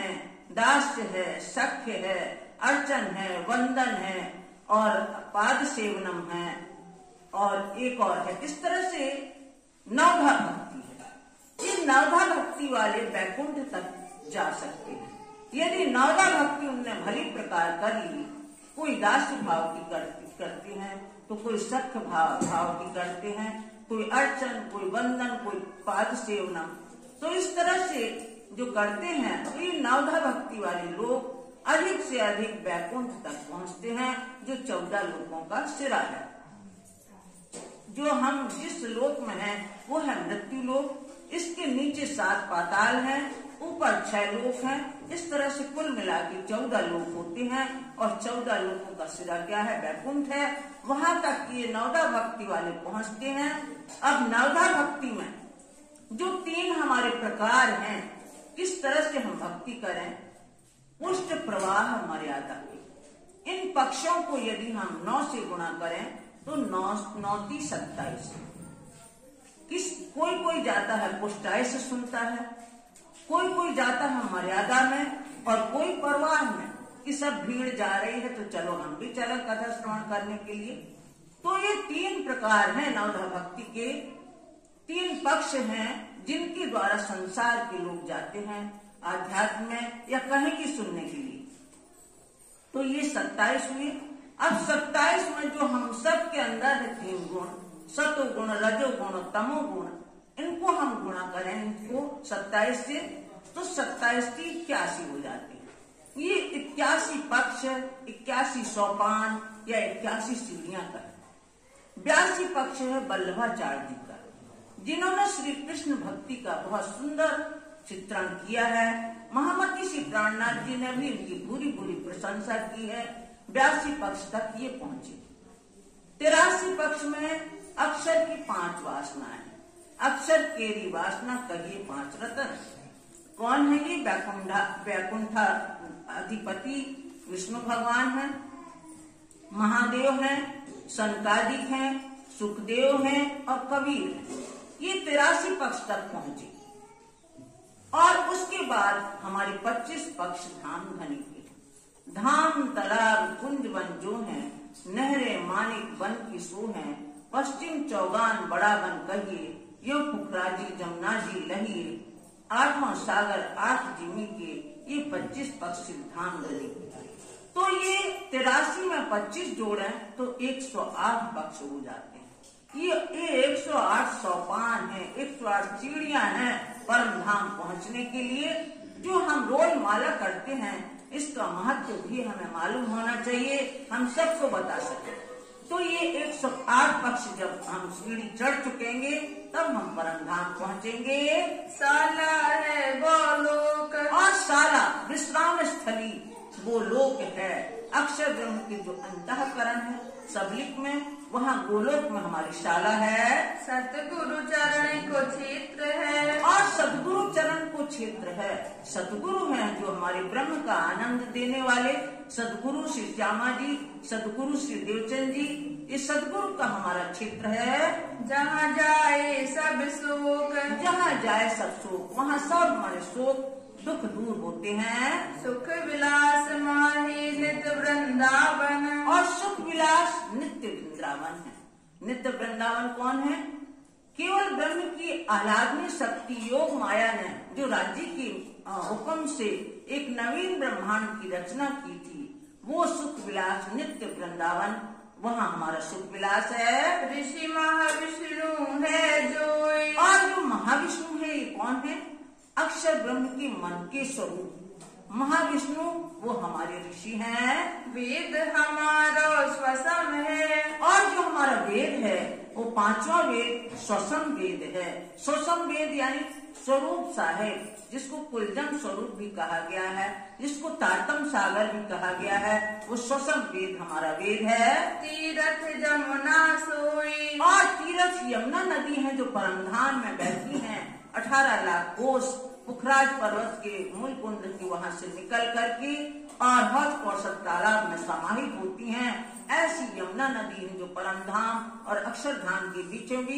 दास्य है, सख्य है, अर्चन है, वंदन है और पाद सेवनम है और एक और है। इस तरह से नवधा भक्ति है। ये नवधा भक्ति वाले वैकुंठ तक जा सकते हैं। यदि नवधा भक्ति उनने भली प्रकार कर ली, कोई दास्य भाव की करती करते हैं तो कोई सख्य भाव भाव की करते हैं, कोई अर्चन, कोई वंदन, कोई पाद सेवनम। तो इस तरह से जो करते हैं तो ये नवधा भक्ति वाले लोग अधिक से अधिक वैकुंठ तक पहुंचते हैं, जो चौदह लोकों का सिरा है। जो हम जिस लोक में हैं वो है मृत्यु लोक, इसके नीचे सात पाताल हैं, ऊपर छह लोक हैं। इस तरह से कुल मिला के चौदह लोक होते हैं और चौदह लोकों का सिरा क्या है? वैकुंठ है। वहां तक ये नवधा भक्ति वाले पहुंचते हैं। अब नवधा भक्ति में जो तीन हमारे प्रकार हैं, किस तरह से हम भक्ति करें? पुष्ट प्रवाह मर्यादा के इन पक्षों को यदि हम नौ से गुणा करें तो नौ नौती सत्ताईस। किस कोई कोई जाता है पुष्टाय से सुनता है, कोई कोई जाता है मर्यादा में और कोई परवाह में कि सब भीड़ जा रही है तो चलो हम भी चले कथा श्रवण करने के लिए। तो ये तीन प्रकार हैं नवधा भक्ति के, तीन पक्ष हैं जिनके द्वारा संसार के लोग जाते हैं आध्यात्म में या कहीं की सुनने के लिए। तो ये सत्ताईस हुए। अब सत्ताईस में जो हम सब के अंदर है तीन गुण, सतो गुण, रजो गुण, तमो गुण, इनको हम गुणा करें इनको सत्ताईस से तो सत्ताईस की इक्यासी हो जाती है। ये इक्यासी पक्ष, इक्यासी सोपान या इक्यासी सीढ़ियां का है। बयासी पक्ष है वल्लभाचार्य जी का, जिन्होंने श्री कृष्ण भक्ति का बहुत सुंदर चित्रण किया है। महामती श्री प्राणनाथ जी ने भी इनकी पूरी पूरी प्रशंसा की है। बयासी पक्ष तक ये पहुंचे। तिरासी पक्ष में अक्षर की पांच वासनाएं, अक्षर केरी वासना कहिए पांच रतन। कौन है ये? वैकुंठा वैकुंठा अधिपति विष्णु भगवान है, महादेव हैं, सनकादिक हैं, सुखदेव हैं और कबीर हैं। ये तिरासी पक्ष तक पहुंचे और उसके बाद हमारे पच्चीस पक्ष धाम धनी के। धाम तालाब कुंज वन जो है, नहरे मानिक वन की सो है, पश्चिम चौगान बड़ा वन कहिए, यो पुखराजी जमुना जी लहिए, आठवां सागर आठ जिमी के, ये पच्चीस पक्ष धाम धनी के। तो ये तिरासी में पच्चीस जोड़े तो एक सौ आठ पक्ष हो जाते हैं। ये एक सौ आठ सोपान है, एक सौ आठ सीढ़ियां हैं परम धाम पहुंचने के लिए, जो हम रोज माला करते हैं। इसका महत्व भी हमें मालूम होना चाहिए, हम सबको बता सके। तो ये एक सौ आठ पक्ष जब हम सीढ़ी चढ़ चुकेंगे तब हम परम धाम पहुंचेंगे। साला है वो लोक, और साला विश्राम स्थली वो लोक है। अक्षर ब्रह्म की जो अंतःकरण है सबलिक में, वहाँ गोलोक में हमारी शाला है। सतगुरु चरण को क्षेत्र है, और सतगुरु चरण को क्षेत्र है। सतगुरु हैं जो हमारे ब्रह्म का आनंद देने वाले, सतगुरु श्री श्यामा जी, सतगुरु श्री देवचंद जी, ये सतगुरु का हमारा क्षेत्र है। जहाँ जाए सब शोक, जहाँ जाए सब शोक, वहाँ सब हमारे शोक दुख दूर होते हैं। सुख विलास माही नित्य वृंदावन, और सुख विलास नित्य वृंदावन है। नित्य वृंदावन कौन है? केवल ब्रह्म की आह्लादनी शक्ति योग माया ने जो राज्य के हुक्म से एक नवीन ब्रह्मांड की रचना की थी, वो सुख विलास नित्य वृंदावन, वहाँ हमारा सुख विलास है। ऋषि महाविष्णु है जो, और जो महाविष्णु है ये कौन है? अक्षर ब्रह्म के मन के स्वरूप महाविष्णु, वो हमारे ऋषि हैं। वेद हमारा स्वसम है, और जो हमारा वेद है वो पांचवा वेद स्वसम वेद है। स्वसम वेद यानी स्वरूप साहेब, जिसको कुलजम स्वरूप भी कहा गया है, जिसको तारतम सागर भी कहा गया है, वो स्वसम वेद हमारा वेद है। तीरथ जमुना सोई, और तीरथ यमुना नदी है जो परमधाम में बहती है। अठारह लाख कोस पुखराज पर्वत के मूल कुंड की वहां से निकल करके और हज कौशल तालाब में समाहित होती हैं। ऐसी यमुना नदी है जो परमधाम और अक्षरधाम के बीचों बीच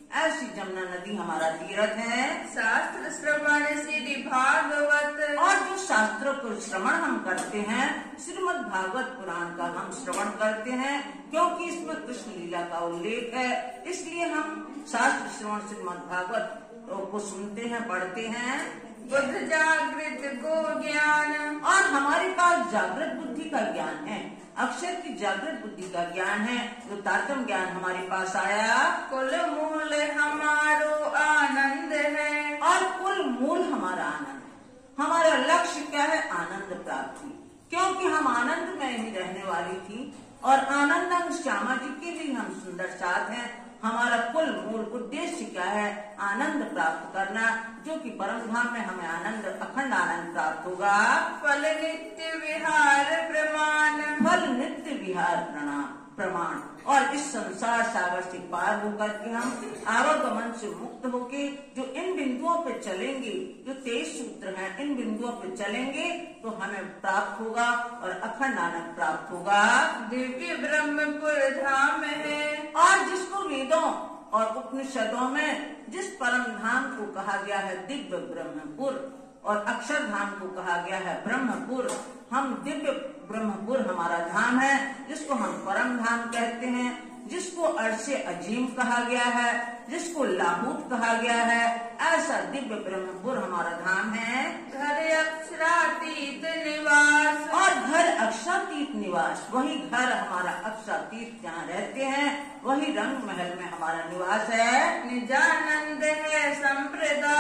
ऐसी जमुना नदी हमारा तीर्थ है। शास्त्र श्रवण श्री भागवत, और जो शास्त्रों को श्रवण हम करते हैं, श्रीमद् भागवत पुराण का हम श्रवण करते हैं, क्योंकि इसमें कृष्ण लीला का उल्लेख है, इसलिए हम शास्त्र श्रवण श्रीमद् भागवत को सुनते हैं, पढ़ते हैं। बुद्ध जागृत को ज्ञान, और हमारे पास जागृत बुद्धि का ज्ञान है, अक्षर की जागृत बुद्धि का ज्ञान है, जो तारतम्य ज्ञान हमारे पास आया। कुल मूल हमारो आनंद है, और कुल मूल हमारा आनंद, हमारा लक्ष्य क्या है? आनंद प्राप्ति, क्योंकि हम आनंद में ही रहने वाली थी और आनंद श्यामा जी के लिए हम सुंदर साथ हैं। हमारा कुल मूल उद्देश्य क्या है? आनंद प्राप्त करना, जो कि परम धाम में हमें आनंद, अखंड आनंद प्राप्त होगा। फल नित्य विहार प्रमाण, फल नित्य विहार प्रणाम प्रमाण, और इस संसार सागर से पार होकर के हम आवागमन से मुक्त होके जो इन बिंदुओं पे चलेंगे, जो तेईस सूत्र हैं, इन बिंदुओं पे चलेंगे तो हमें प्राप्त होगा और अखंड आनंद प्राप्त होगा। दिव्य ब्रह्मपुर धाम है, और जिसको वेदों और उपनिषदों में जिस परम धाम को कहा गया है दिव्य ब्रह्मपुर, और अक्षर धाम को कहा गया है ब्रह्मपुर, हम दिव्य ब्रह्मपुर हमारा धाम है, जिसको हम परम धाम कहते हैं, जिसको अर्शे अजीम कहा गया है, जिसको लाहूत कहा गया है, ऐसा दिव्य ब्रह्मपुर हमारा धाम है। घर अक्षरातीत निवास, और घर अक्षरातीत निवास, वही घर हमारा अक्षरातीत जहाँ रहते हैं, वही रंग महल में हमारा निवास है। निजानंद है संप्रदा,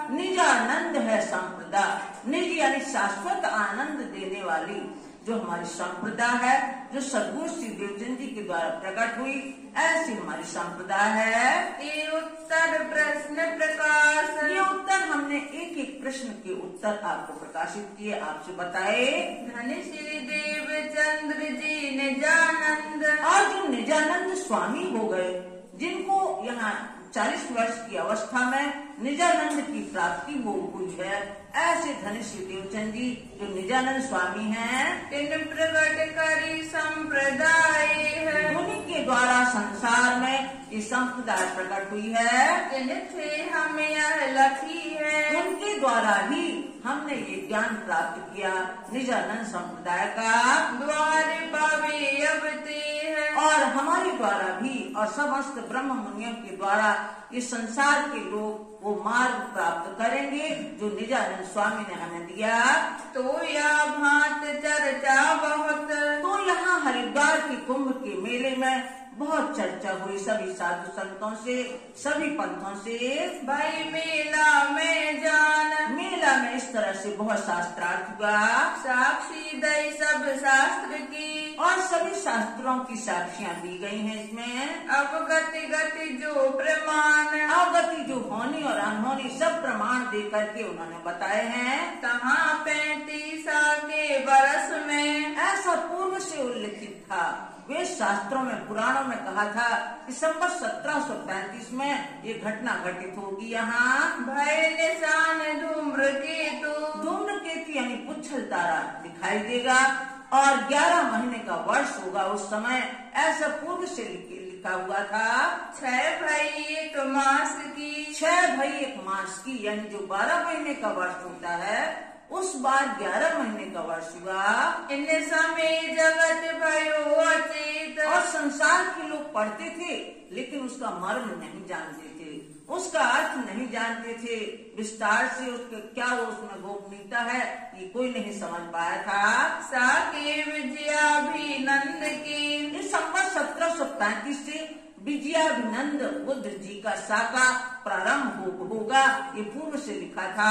निजानंद है संप्रदा, निज यानी शाश्वत आनंद देने वाली जो हमारी संप्रदा है, जो सद्गुरु श्री देवचंद जी के द्वारा प्रकट हुई, ऐसी हमारी संप्रदा है। ये उत्तर प्रश्न प्रकाश, ये उत्तर हमने एक एक प्रश्न के उत्तर आपको प्रकाशित किए, आपसे बताए। धन श्री देवचंद्र जी निजानंद, और जो निजानंद स्वामी हो गए, जिनको यहाँ चालीस वर्ष की अवस्था में निजानंद की प्राप्ति हो हुई है, ऐसे धनी श्री देवचंद जी जो निजानंद स्वामी हैं, तीन प्रकट करी संप्रदाय है, उन्हीं के द्वारा संसार में ये संप्रदाय प्रकट हुई है। जिनसे हम यह लखी है, उनके द्वारा ही हमने ये ज्ञान प्राप्त किया निजानंद संप्रदाय का। द्वार पावे अब ते है, और हमारे द्वारा भी और समस्त ब्रह्म मुनियों के द्वारा इस संसार के लोग वो मार्ग प्राप्त करेंगे जो निजानंद स्वामी ने हमें दिया। तो या भांत चर्चा बहुत, तो यहाँ हरिद्वार के कुंभ के मेले में बहुत चर्चा हुई सभी साधु संतों से, सभी पंथों से। भाई मेला में जान, मेला में इस तरह से बहुत शास्त्रार्थ हुआ, साक्षी दई सब शास्त्र की, और सभी शास्त्रों की साक्षियाँ दी गई हैं इसमें। अब गति गति जो प्रमाण, अवगति जो होनी और अनहोनी सब प्रमाण दे करके उन्होंने बताए हैं। तहाँ पैंतीस के बरस में, ऐसा पूर्व से उल्लिखित था, वे शास्त्रों में पुराणों में कहा था कि संवत सत्रह सौ पैंतीस में ये घटना घटित होगी। यहाँ भय निशान धूम्र केतु, धूम्र केतु यानी पुच्छल तारा दिखाई देगा और ग्यारह महीने का वर्ष होगा उस समय, ऐसा पूर्व से लिखा हुआ था। छह भई एक मास की, छह भई एक मास की यानी जो बारह महीने का वर्ष होता है, उस बार ग्यारह महीने का वर्ष हुआ। इन समय जगत भयो अचेत, और संसार के लोग पढ़ते थे लेकिन उसका मर्म नहीं जानते थे, उसका अर्थ नहीं जानते थे, विस्तार से उसके क्या वो उसमें गोपनीयता है ये कोई नहीं समझ पाया था। साके विजयाभिनंद की, इस संवत सत्रह सौ पैंतीस से विजयाभिनंद बुद्ध जी का साका प्रारंभ हो, होगा, ये पूर्व से लिखा था।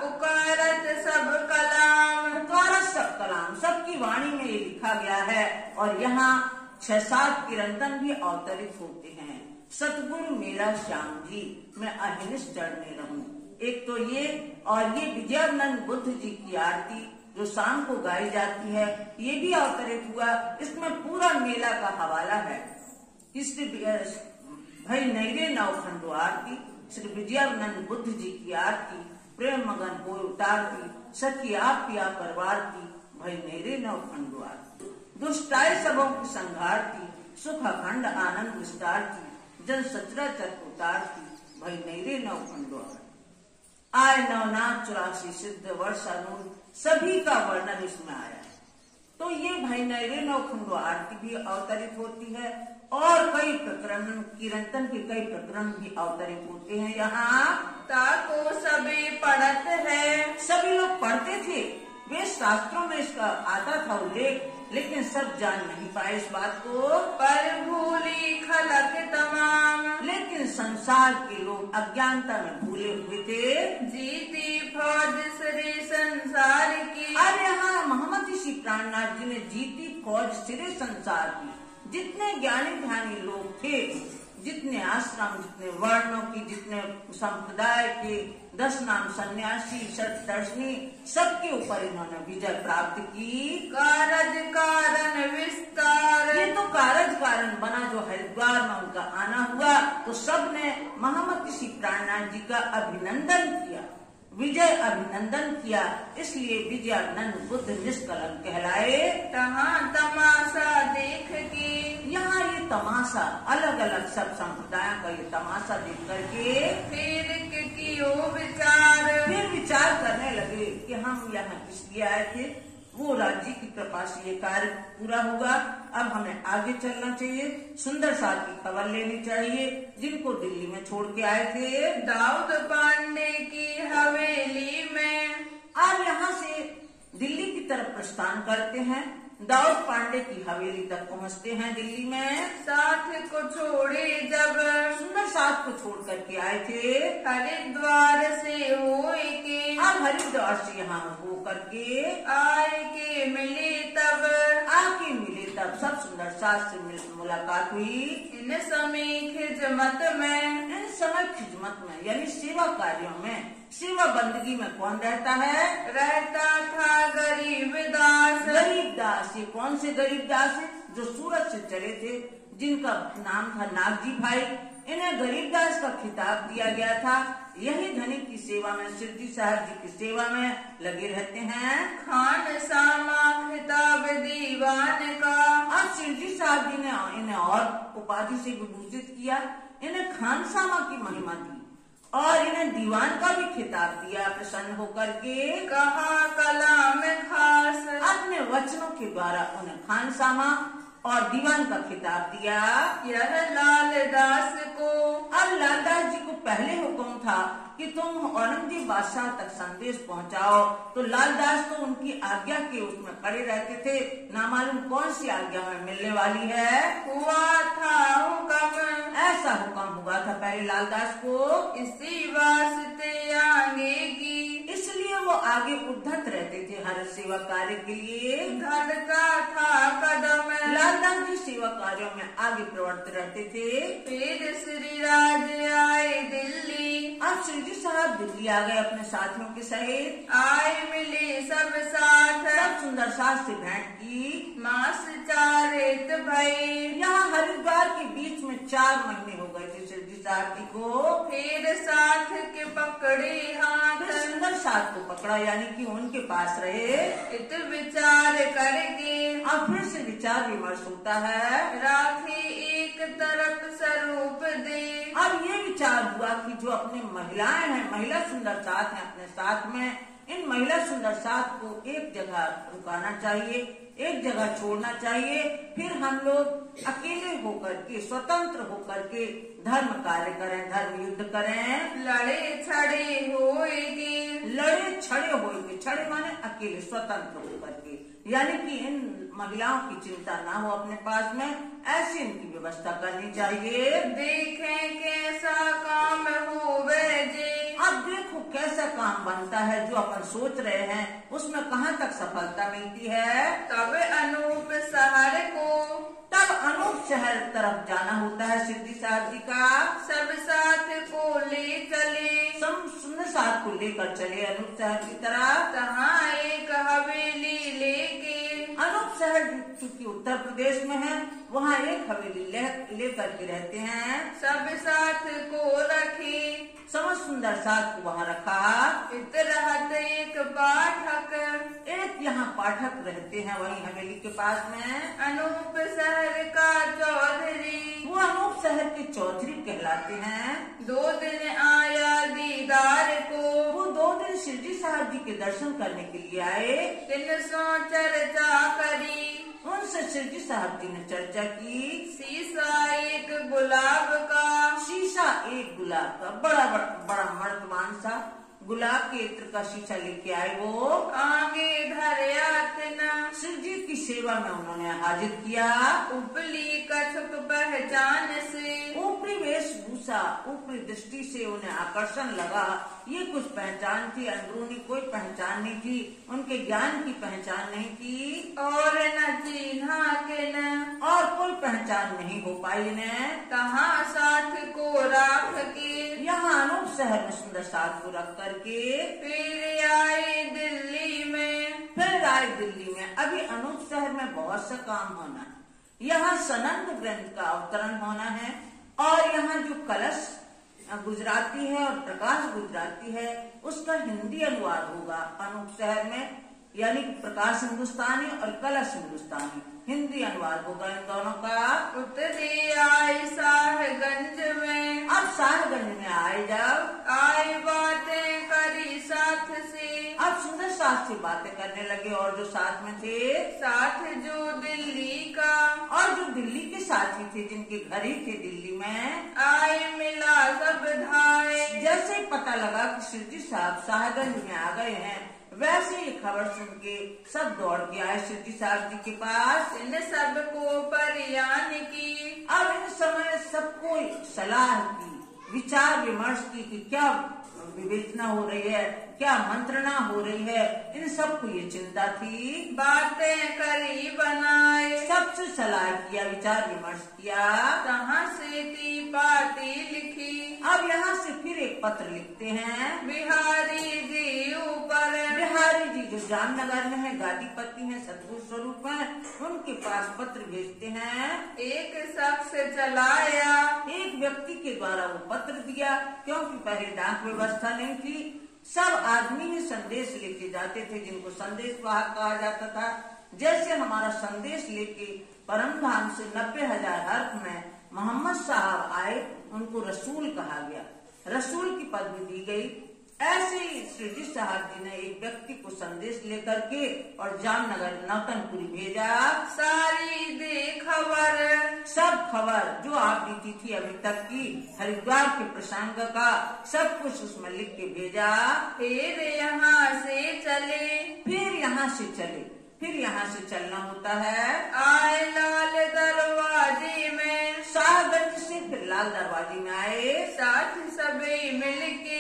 पुकारत सब कलाम, पुकारत सब कलाम, सबकी वाणी में ये लिखा गया है। और यहाँ छह सात किरंतन भी अवतरित होते हैं। सतगुरु मेरा श्याम जी, मैं अहिनिश चढ़ने रहूं, एक तो ये, और ये विजयानंद बुद्ध जी की आरती जो शाम को गाई जाती है, ये भी अवतरित हुआ। इसमें पूरा मेला का हवाला है। इससे भाई नैरे नवखंडो आरती, श्री विजयानंद बुद्ध जी की आरती, प्रेम मगन हो उतारती, सखी आप पिया परवारती, भाई नैरे नवखंडो आरती, दुष्टाई सबों की संघारती, सुख अखंड आनंद विस्तारती, जन सचराचर उतारती, भाई नैरे नौ खंडवा आय नवनाथ चौरासी सिद्ध वर्षानूर सभी का वर्णन इसमें आया है। तो ये भाई नैरे नौ खंडवा आरती भी अवतरित होती है और कई प्रकरण कीर्तन के कई प्रकरण भी अवतरित होते हैं यहाँ। ताको सभी पढ़त है, सभी लोग पढ़ते थे, वे शास्त्रों में इसका आता था उल्लेख, लेकिन सब जान नहीं पाए इस बात को। पर भूली खलक तमाम, लेकिन संसार के लोग अज्ञानता में भूले हुए थे। जीती फौज श्री संसार की, अरे हाँ, मोहम्मद ऋषि प्राणनाथ जी ने जीती फौज सिरे संसार की। जितने ज्ञानी ध्यानी लोग थे, जितने आश्रम, जितने वर्णों की, जितने संप्रदाय के, दस नाम सन्यासी, सप्तदर्शनी, सबके ऊपर इन्होंने विजय प्राप्त की। कारज कारण विस्तार, ये तो कारज कारण बना जो हरिद्वार में उनका आना हुआ, तो सबने मोहम्मद ऋषि प्राणनाथ जी का अभिनंदन किया, विजय अभिनंदन किया, इसलिए विजयानंद बुद्ध निष्कलंक कहलाए। तहाँ तमाशा देख के, यहाँ ये तमाशा अलग अलग सब संप्रदायों का ये तमाशा देख करके फिर कियो विचार, फिर विचार करने लगे कि हम यहाँ किस लिए आए थे। वो राज्य की कृपा से ये कार्य पूरा होगा, अब हमें आगे चलना चाहिए, सुंदर साथ की खबर लेनी चाहिए, जिनको दिल्ली में छोड़ के आए थे। दाऊद पांडे की हवेली में, अब यहाँ से दिल्ली की तरफ प्रस्थान करते हैं, दाऊद पांडे की हवेली तक पहुँचते हैं दिल्ली में। साथ को छोड़े जब, सुंदर साथ को छोड़ करके आए थे, हरिद्वार से होए के, अब हरिद्वार से यहाँ हो करके आए के मिले तब, आके मिले तब सब सुंदर साथ से मुलाकात हुई। इन समय खिजमत में, इन समय खिदमत में यानी सेवा कार्यों में, सेवा बंदगी में कौन रहता है? रहता था गरीब दास। गरीब दास, ये कौन से गरीब दास है? जो सूरत से चले थे, जिनका नाम था नागजी भाई, इन्हें गरीब दास का खिताब दिया गया था। यही धनी की सेवा में, सिद्धि साहब जी की सेवा में लगे रहते हैं। खान सामा खिताब दीवान का, अब सिद्धि साहब जी ने इन्हें और उपाधि से विभूषित किया, इन्हें खानसामा की महिमा दी और इन्हें दीवान का भी खिताब दिया। प्रसन्न होकर के कहा कलाम खास, अपने वचनों के द्वारा उन्हें खानसामा और दीवान का खिताब दिया। यह लालदास को, अब लालदास जी को पहले हुक्म था कि तुम औरंगजेब बादशाह तक संदेश पहुंचाओ, तो लालदास तो उनकी आज्ञा के उसमें खड़े रहते थे, ना मालूम कौन सी आज्ञा में मिलने वाली है। हुआ था हुक्म, ऐसा हुक्म हुआ था पहले लालदास को, इसी वास्ते आगे की, इसलिए वो आगे उद्धत रहते थे हर सेवा कार्य के लिए। धड़का था कदम, लालदास जी सेवा कार्यों में आगे प्रवर्तित रहते थे। फिर श्री राज आए दिल्ली, अब श्री जी साहब दिल्ली आ गए अपने साथियों के सहित। आए मिले सब साथ, सब सुंदर साथ से भेंट की। मास चारित भई, यहाँ हरिद्वार के बीच में चार महीने हो गए थे श्री जी साहब जी को। फिर साथ के पकड़े हाथ, फिर सुंदर साथ को पकड़ा, यानी कि उनके पास रहे। इत विचार करके, अब फिर से विचार विमर्श होता है। राखी एक तरफ स्वरूप दे, अब ये विचार हुआ कि जो अपने महिलाएं हैं, महिला सुंदर साथ हैं अपने साथ में, इन महिला सुंदर साथ को एक जगह रुकाना चाहिए, एक जगह छोड़ना चाहिए, फिर हम लोग अकेले होकर के, स्वतंत्र होकर के धर्म कार्य करें, धर्म युद्ध करें। लड़े छड़े होएगी, लड़े छड़े होएंगे, छड़े माने अकेले स्वतंत्र होकर के, यानी कि इन महिलाओं की चिंता ना हो अपने पास में, ऐसी इनकी व्यवस्था करनी चाहिए। देखें कैसा काम होवे जे, अब देखो कैसा काम बनता है, जो अपन सोच रहे हैं उसमें कहाँ तक सफलता मिलती है। तब अनूप शहर को, तब अनूप शहर तरफ जाना होता है सिद्धि साहब जी का। सब साथ को ले चले, सब सुंदर साथ को लेकर चले अनूप शहर की तरफ। तहाँ एक हवेली लेके, अनूप शहर चूंकि उत्तर प्रदेश में है, वहाँ एक हवेली ले, लेकर के रहते हैं। सब साथ को रखी, समझ सुंदर साथ को वहाँ रखा। इत रहत एक पाठक, एक यहाँ पाठक रहते हैं वही हवेली के पास में। अनूप शहर का चौधरी, वो अनूप शहर के चौधरी कहलाते हैं। दो दिन आया दीदार को, वो दो दिन शिरडी साहब जी के दर्शन करने के लिए आए। तिन सो चर्चा करी, उनसे शिरडी साहब जी ने चर्चा की। शीशा एक गुलाब का, शीशा एक गुलाब का, बड़ा बड़ा, बड़ा मर्तमान सा गुलाब के इत्र का शीशा लेके आए। वो आगे धरया तिना, शिव जी की सेवा में उन्होंने हाजिर किया। उपली कछुक पहचान से, ऊपरी वेशभूषा, ऊपरी दृष्टि से उन्हें आकर्षण लगा। ये कुछ पहचान थी, अंदरूनी कोई पहचान नहीं थी, उनके ज्ञान की पहचान नहीं थी। और न चिन्हा के न, और कोई पहचान नहीं हो पाई इन्हें। कहाँ साथ को राख के, यहाँ अनूप शहर में सुंदर साथ को रख करके फिर आए दिल्ली में, फिर आए दिल्ली में। अभी अनूप शहर में बहुत सा काम होना है। यहाँ सनंद ग्रंथ का अवतरण होना है, और यहाँ जो कलश गुजराती है और प्रकाश गुजराती है उसका हिंदी अनुवाद होगा अनूप शहर में, यानी प्रकाश हिंदुस्तानी और कलश हिंदुस्तानी, हिंदी अनुवाद होगा इन दोनों का। उतरे आए शाहगंज में, अब शाहगंज में आए जब, आए बातें करी साथ से, अब सुंदर साथ से बातें करने लगे और जो साथ में थे, साथ जो दिल्ली का, और जो दिल्ली के साथी थे जिनके घर ही थे दिल्ली में, आए मिला सब धाए। जैसे ही पता लगा कि शिरडी साहब शाहगंज में आ गए हैं, वैसे ही खबर सुन के सब दौड़ के आए शिरडी साहब जी के पास। इन सबको परियान की, अब इन समय सबको सलाह की, विचार विमर्श की कि क्या विवेचना हो रही है, क्या मंत्रणा हो रही है, इन सबको ये चिंता थी। बातें करी बनाए, सबसे सलाह किया, विचार विमर्श किया। कहाँ से ती पाती लिखी, अब यहाँ से फिर एक पत्र लिखते हैं बिहारी जी ऊपर, बिहारी जी जो जामनगर में है, गादीपति हैं, सतगुरु स्वरूप हैं, उनके पास पत्र भेजते हैं। एक शख्स चलाया, एक व्यक्ति के द्वारा वो पत्र दिया, क्योंकि पहले डाक व्यवस्था नहीं थी। सब आदमी ही संदेश लेके जाते थे, जिनको संदेश वाहक कहा जाता था। जैसे हमारा संदेश लेके परम धाम से नब्बे हजार हर्फ में मोहम्मद साहब आए, उनको रसूल कहा गया, रसूल की पदवी दी गई। ऐसे ही शिरडी साहब जी ने एक व्यक्ति को संदेश लेकर के और जामनगर नौतनपुरी भेजा। सारी दे खबर, सब खबर जो आप बीती थी अभी तक की, हरिद्वार के प्रसंग का सब कुछ उसमें लिख के भेजा। फिर यहाँ से चले, फिर यहाँ से चले, फिर यहाँ से चलना होता है। आए लाल दरवाजे में, शाहगंज से फिर लाल दरवाजे में आए। साथ सभी मिलके,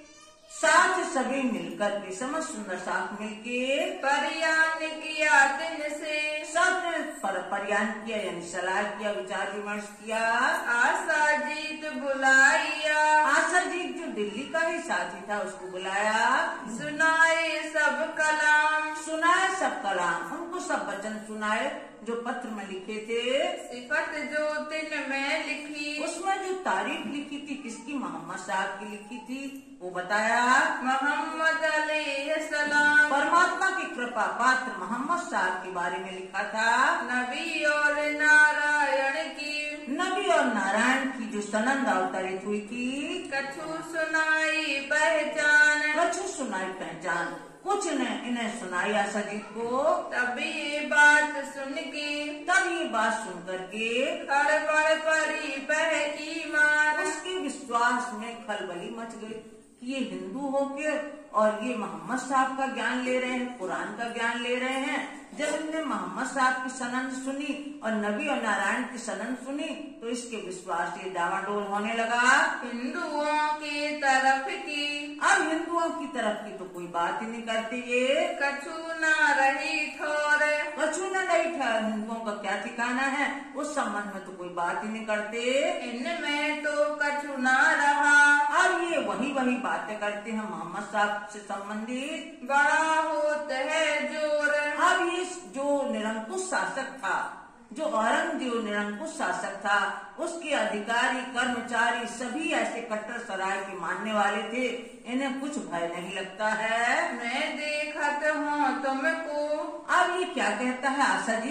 साथ सभी मिलकर के, समझ सुंदर साथ मिलके परियान किया दिन से, सबने पर, परियान किया, यानी सलाह किया, विचार विमर्श किया। आशा जीत बुलाया, आशा जीत जो दिल्ली का ही साथी था उसको बुलाया। सुनाए सब कलाम, सुनाए सब कलाम, उनको सब वचन सुनाए जो पत्र में लिखे थे। सिफत जो दिन में लिखी, उसमें जो तारीफ लिखी थी किसकी, मोहम्मद साहब की लिखी थी, वो बताया। मोहम्मद अलैहिस्सलाम, परमात्मा की कृपा पात्र मोहम्मद साहब के बारे में लिखा था। नबी और नारायण की, नबी और नारायण की जो सनंद अवतरित हुई थी। कछु सुनाई पहचान, कछु सुनाई पहचान, कुछ ने इन्हें सुनाई आशा जीत को। तभी ये बात सुन के, तब ये बात सुन करके खड़बड़ परी बहकी मान, उसके विश्वास में खलबली मच गई कि ये हिंदू होके और ये मोहम्मद साहब का ज्ञान ले रहे हैं, कुरान का ज्ञान ले रहे हैं। जब इनने मोहम्मद साहब की सनंद सुनी और नबी और नारायण की सनंद सुनी तो इसके विश्वास से डावाडोल होने लगा। हिंदुओं की तरफ की, अब हिंदुओं की तरफ की तो कोई बात ही नहीं करते ये। कछु ना रही ठोर, कछु न नहीं था, हिंदुओं का क्या ठिकाना है, उस संबंध में तो कोई बात ही नहीं करते। इनमें तो कछु ना रहा, अब ये वही वही बातें करते हैं मोहम्मद साहब से संबंधित। बड़ा होता है जोर, अब ये जो निरंकुश शासक था, जो औरंगजेब निरंकुश शासक था, उसके अधिकारी कर्मचारी सभी ऐसे कट्टर सराय के मानने वाले थे, इन्हें कुछ भय नहीं लगता है। मैं देखत हूँ तुमको, अब ये क्या कहता है आशा जी,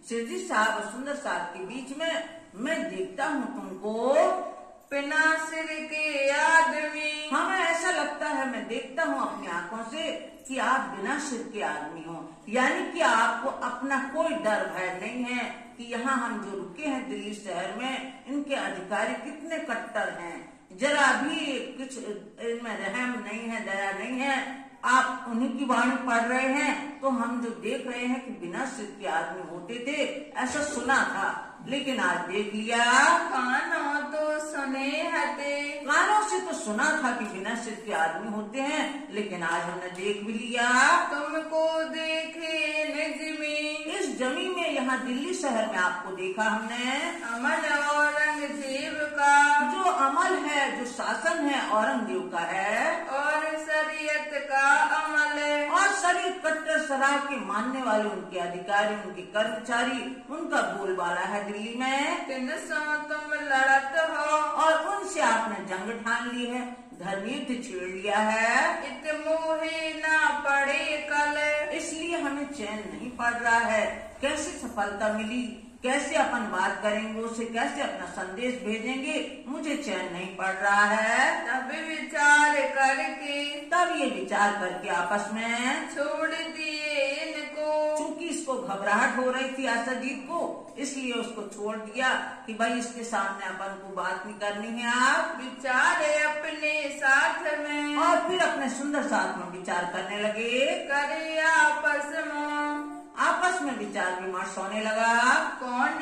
सिरजी साहब और सुंदर साहब के बीच में मैं देखता हूँ तुमको बिना सिर के आदमी। हमें ऐसा लगता है, मैं देखता हूँ अपनी आंखों से कि आप बिना सिर के आदमी हो, यानी कि आपको अपना कोई डर भय नहीं है कि यहाँ हम जो रुके हैं दिल्ली शहर में, इनके अधिकारी कितने कट्टर हैं, जरा भी कुछ इनमें रहम नहीं है, दया नहीं है। आप उन्हीं की वाणी पढ़ रहे हैं तो हम जो देख रहे हैं कि बिना सिर के आदमी होते थे, ऐसा सुना था, लेकिन आज देख लिया। कानों तो सुने हते, कानों से तो सुना था कि बिना सिर के आदमी होते हैं, लेकिन आज हमने देख भी लिया। तुमको देखे निज में, इस जमी में, यहाँ दिल्ली शहर में आपको देखा हमने। अमल औरंगजेब का, जो अमल है, जो शासन है औरंगजेब का है, और शरीयत का अमल है, और सभी कट्टर सराय के मानने वाले उनके अधिकारी, उनके कर्मचारी, उनका बोलबाला है दिल्ली में। तिन सो तुम लड़त हो, और उनसे आपने जंग ठान ली है, धर्मयुद्ध छेड़ लिया है। इत मोहे ना पड़े कल, इसलिए हमें चैन नहीं पड़ रहा है। कैसे सफलता मिली, कैसे अपन बात करेंगे, उसे कैसे अपना संदेश भेजेंगे, मुझे चैन नहीं पड़ रहा है। तब विचार करके, तब ये विचार करके आपस में छोड़ दिए इनको। चूंकि इसको घबराहट हो रही थी आशाजीत को, इसलिए उसको छोड़ दिया कि भाई इसके सामने अपन को बात नहीं करनी है। आप विचारे अपने साथ में, और फिर अपने सुंदर साथ में विचार करने लगे। करे आपस में, आपस में विचार विमर्श होने लगा। कौन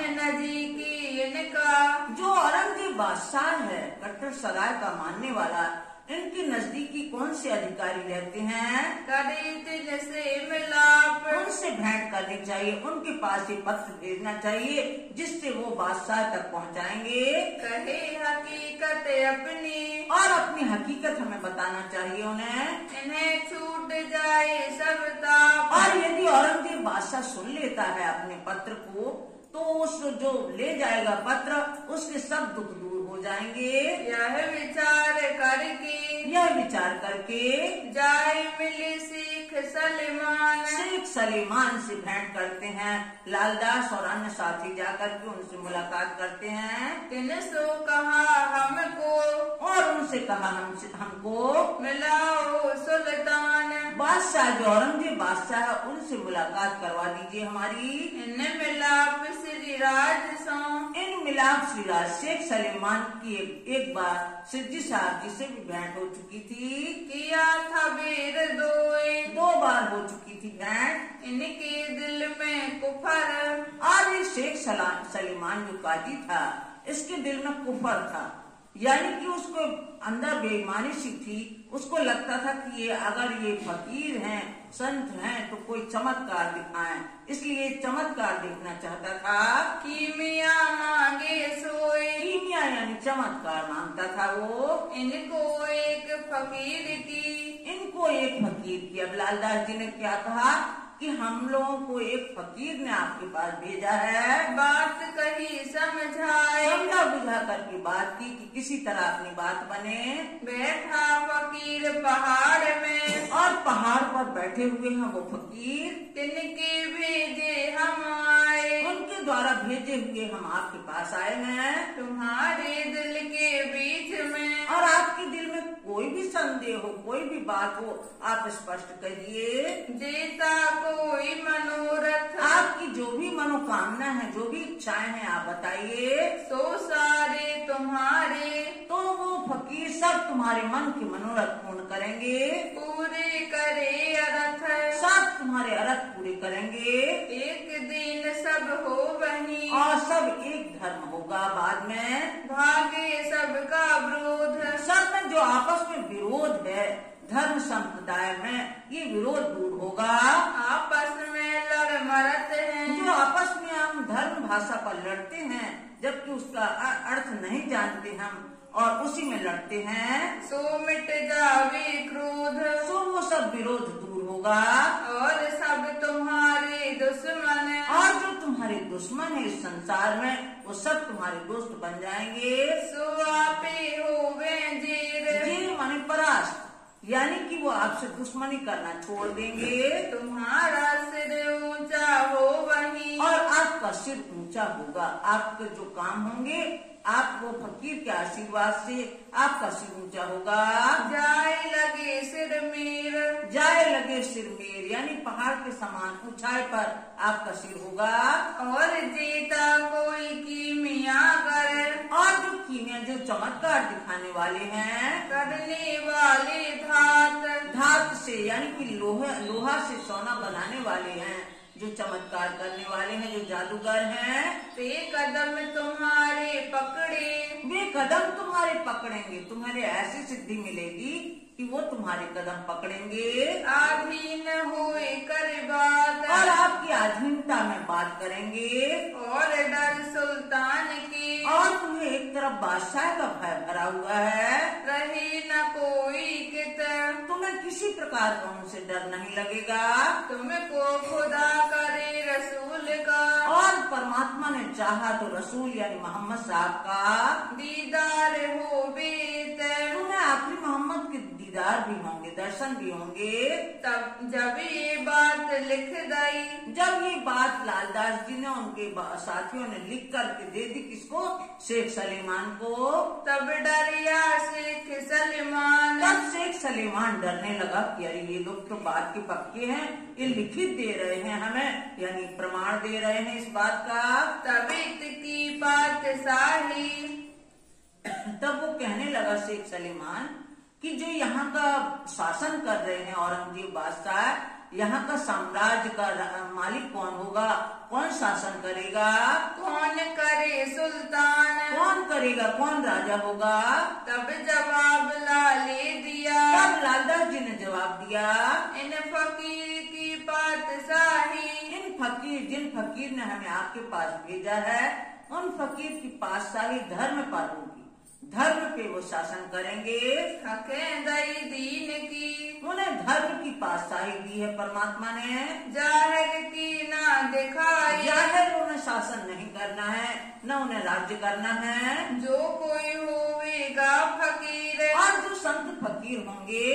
नजीकी इनका, जो औरंगजेब बादशाह है, कट्टर सराय का मानने वाला, इनके नजदीकी कौन से अधिकारी रहते हैं। करे तिन से मिलाप, उनसे भेंट करनी चाहिए, उनके पास ये पत्र भेजना चाहिए जिससे वो बादशाह तक पहुंचाएंगे। कहे हकीकत अपनी, और अपनी हकीकत हमें बताना चाहिए उन्हें। इन्हें छूट जाए सब ताप, और यदि औरंगजेब बादशाह सुन लेता है अपने पत्र को, तो उस जो ले जाएगा पत्र, उसके सब दुख दूर हो जाएंगे। यह विचार करके, यह विचार करके जाए मिले शेख सलेमान, शेख सलेमान से भेंट करते हैं। लालदास और अन्य साथी जाकर के उनसे मुलाकात करते हैं। तिन सो कहा हमको, और उनसे कहा हमसे हमको मिलाओ सुल्तान, बादशाह जो औरंगजेब बादशाह है, उनसे मुलाकात करवा दीजिए हमारी। इन मिलाप श्री राज सो, इन मिलाप श्री राज शेख सलेमान की एक, एक बार सिरजी साहब जी से भी भेंट हो चुकी थी। किया था बेर दोए, दो बार हो चुकी थी भेंट। इनके दिल में कुफर, और ये शेख सलेमान जो काजी था, इसके दिल में कुफर था, यानी कि उसको अंदर बेईमानी सी थी। उसको लगता था कि ये अगर ये फकीर हैं, संत हैं, तो कोई चमत्कार दिखाएं, इसलिए चमत्कार देखना चाहता था। कीमिया मांगे सोए, कीमिया यानी चमत्कार मांगता था वो। इनको एक फकीर की, इनको एक फकीर की। अब लालदास जी ने क्या कहा कि हम लोगों को एक फकीर ने आपके पास भेजा है। बात कही समझाए, समझा बुझा करके बात की कि किसी तरह अपनी बात बने। बैठा फकीर पहाड़ में, और पहाड़ पर बैठे हुए हैं वो फकीर। तिनके भेजे हम आए, उनके द्वारा भेजे हुए हम आपके पास आए हैं। तुम्हारे दिल के बीच में, और आपके दिल में कोई भी संदेह हो, कोई भी बात हो, आप स्पष्ट करिए। जेता कोई मनोरथ, आपकी जो भी मनोकामना है, जो भी इच्छाएं हैं, आप बताइए। सो सारे तुम्हारे, तो वो फकीर सब तुम्हारे मन के मनोरथ पूर्ण करेंगे। पूरे करे अर्थ, सब तुम्हारे अर्थ पूरे करेंगे। एक दिन सब हो बनी, और सब एक धर्म होगा बाद में। भागे सबका विरोध, सब में जो आपस में विरोध है धर्म संप्रदाय में, ये विरोध दूर होगा। आपस में लड़ मरत हैं, जो आपस में हम धर्म भाषा पर लड़ते हैं, जबकि उसका अर्थ नहीं जानते हम, और उसी में लड़ते हैं, सो मिट जावे क्रोध, सो वो सब विरोध दूर होगा। और सब तुम्हारे दुश्मन, और जो तुम्हारे दुश्मन है इस संसार में, वो सब तुम्हारे दोस्त बन जाएंगे। सो आपे होवे जीर, जीर माने परास्त, यानी कि वो आपसे दुश्मनी करना छोड़ देंगे, तुम्हारा सिर ऊंचा हो वही, और आपका सिर ऊंचा होगा। आपके जो काम होंगे आप वो फकीर के आशीर्वाद से आपका सिर ऊंचा होगा। जाए लगे सिर मेर, जाए लगे सिर मेर, यानी पहाड़ के समान ऊंचाई पर आपका सिर होगा। और जीता कोई कीमिया करे, और जो कीमिया जो चमत्कार दिखाने वाले हैं, करने वाले धात, धात से यानी कि लोहा लोहा से सोना बनाने वाले हैं, जो चमत्कार करने वाले हैं, जो जादूगर हैं, ते कदम तुम्हारे पकड़े, वे कदम तुम्हारे पकड़ेंगे। तुम्हारे ऐसी सिद्धि मिलेगी कि वो तुम्हारे कदम पकड़ेंगे, आधीन हुए कर बात, और आपकी अधीनता में बात करेंगे, और डर सुल्तान की, और तुम्हें एक तरफ बादशाह का भय भरा हुआ है, रही न कोई कित, तुम्हें किसी प्रकार का उनसे डर नहीं लगेगा। तुमको खुदा करे रसूल का, और परमात्मा ने चाहा तो रसूल यानी मोहम्मद साहब का दीदार हो बेत, तुम्हें आखिरी मोहम्मद के दीदार भी होंगे, दर्शन भी होंगे। तब जब ये बात लिख गई, जब ये बात लालदास जी ने उनके साथियों ने लिख करके दे दी, किसको? शेख सलीमान को। तब डरिया शेख सलमान, तब शेख सलीमान डरने लगा कि अरे ये लोग तो बात के पक्के हैं, ये लिखित दे रहे हैं हमें, यानी प्रमाण दे रहे हैं इस बात का। तबित की बात साही, तब वो कहने लगा शेख सलीमान कि जो यहाँ का शासन कर रहे हैं औरंगजेब बादशाह, यहाँ का साम्राज्य का मालिक कौन होगा, कौन शासन करेगा, कौन करे सुल्तान, कौन करेगा, कौन राजा होगा? तब जवाब लाले दिया, तब लालदास जी ने जवाब दिया, इन फकीर की बात साही, इन फकीर जिन फकीर ने हमें आपके पास भेजा है, उन फकीर की पातशाही धर्म पर होगी, धर्म पे वो शासन करेंगे। हके दई दीन की, उन्हें धर्म की पातशाही दी है परमात्मा ने, जाहिर की ना दिखाई, जाहिर उन्हें शासन नहीं करना है, न उन्हें राज्य करना है। जो कोई होवेगा फकीर, और जो संत फकीर होंगे,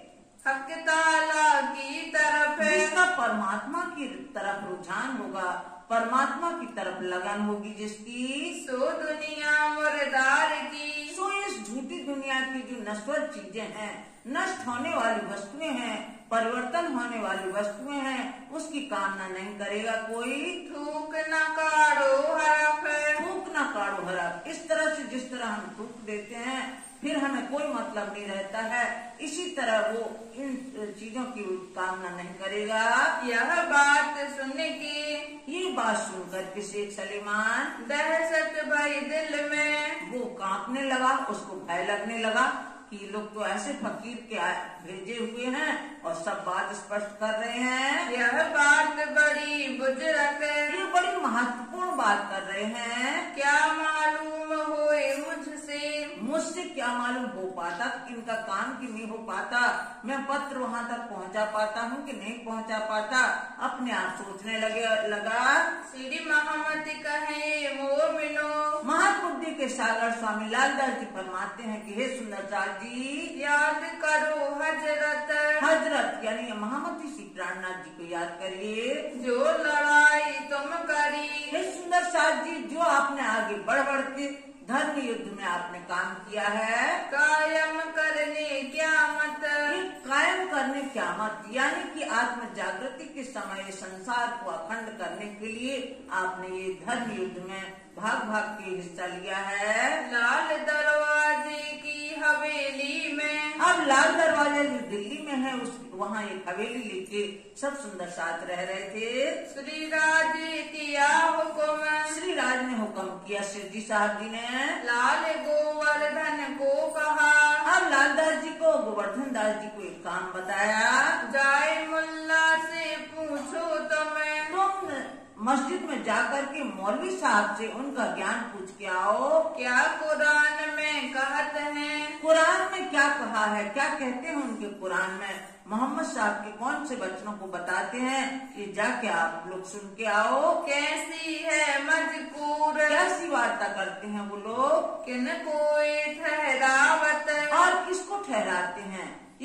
हक ताला की तरफ, जिसका परमात्मा की तरफ रुझान होगा, परमात्मा की तरफ लगन होगी जिसकी, सो दुनिया मुर्दार की, सो इस झूठी दुनिया की जो नश्वर चीजें हैं, नष्ट होने वाली वस्तुएं हैं, परिवर्तन होने वाली वस्तुएं हैं, उसकी कामना नहीं करेगा कोई। थूक न काढ़ो हरफ, थूक ना काढ़ो हरफ, इस तरह से जिस तरह हम थूक देते हैं फिर हमें कोई मतलब नहीं रहता है, इसी तरह वो इन चीजों की कामना नहीं करेगा। यह बात सुन के ये बात सुनकर के शेख सलीमान दहशत भई दिल में, वो कांपने लगा, उसको भय लगने लगा कि लोग तो ऐसे फकीर के भेजे हुए हैं और सब बात स्पष्ट कर रहे हैं। यह बात बड़ी बुजुर्ग, ये बड़ी महत्वपूर्ण बात कर रहे हैं। क्या मालूम होए मुझसे, मुझसे क्या मालूम हो पाता, इनका काम की नहीं हो पाता, मैं पत्र वहाँ तक पहुँचा पाता हूँ कि नहीं पहुँचा पाता। अपने आप सोचने लगे लगा। श्री मोहम्मद कहे मोमिनो, महाबुद्धि के सागर स्वामी लालदास जी फरमाते हैं कि हे सुंदरलाल जी, याद करो हजरत, हजरत यानी महामती श्री प्राणनाथ जी को याद करिए, जो लड़ाई तुम करी, हे सुंदर साथ जी, जो आपने आगे बढ़ बढ़ के धर्म युद्ध में आपने काम किया है, कायम करने क़यामत, ये कायम करने क़यामत, यानी कि आत्म जागृति के समय संसार को अखंड करने के लिए आपने ये धर्म युद्ध में भाग भाग के हिस्सा लिया है। लाल दरवाजे की हवेली में, अब लाल दरवाजा जो दिल्ली में है, उस वहाँ एक हवेली लेके सब सुंदर साथ रह रहे थे। श्री राज किया हुक्म, श्री राज ने हुक्म किया, सिद्धि साहब जी ने लाल गोवर्धन को कहा, अब लालदास जी को गोवर्धन दास जी को एक काम बताया, जाए मुल्ला से पूछो तुम्हें, तुम मस्जिद में जाकर के मौलवी साहब से उनका ज्ञान पूछ के आओ, क्या कुरान में कहत हैं, कुरान में क्या कहा है, क्या कहते हैं उनके कुरान में, मोहम्मद साहब के कौन से बचनों को बताते हैं, ये जाके आप लोग सुन के आओ। कैसी है मजकूर, कैसी वार्ता करते हैं वो लोग, किन कोई ठहरावत, और किसको ठहराते हैं, ये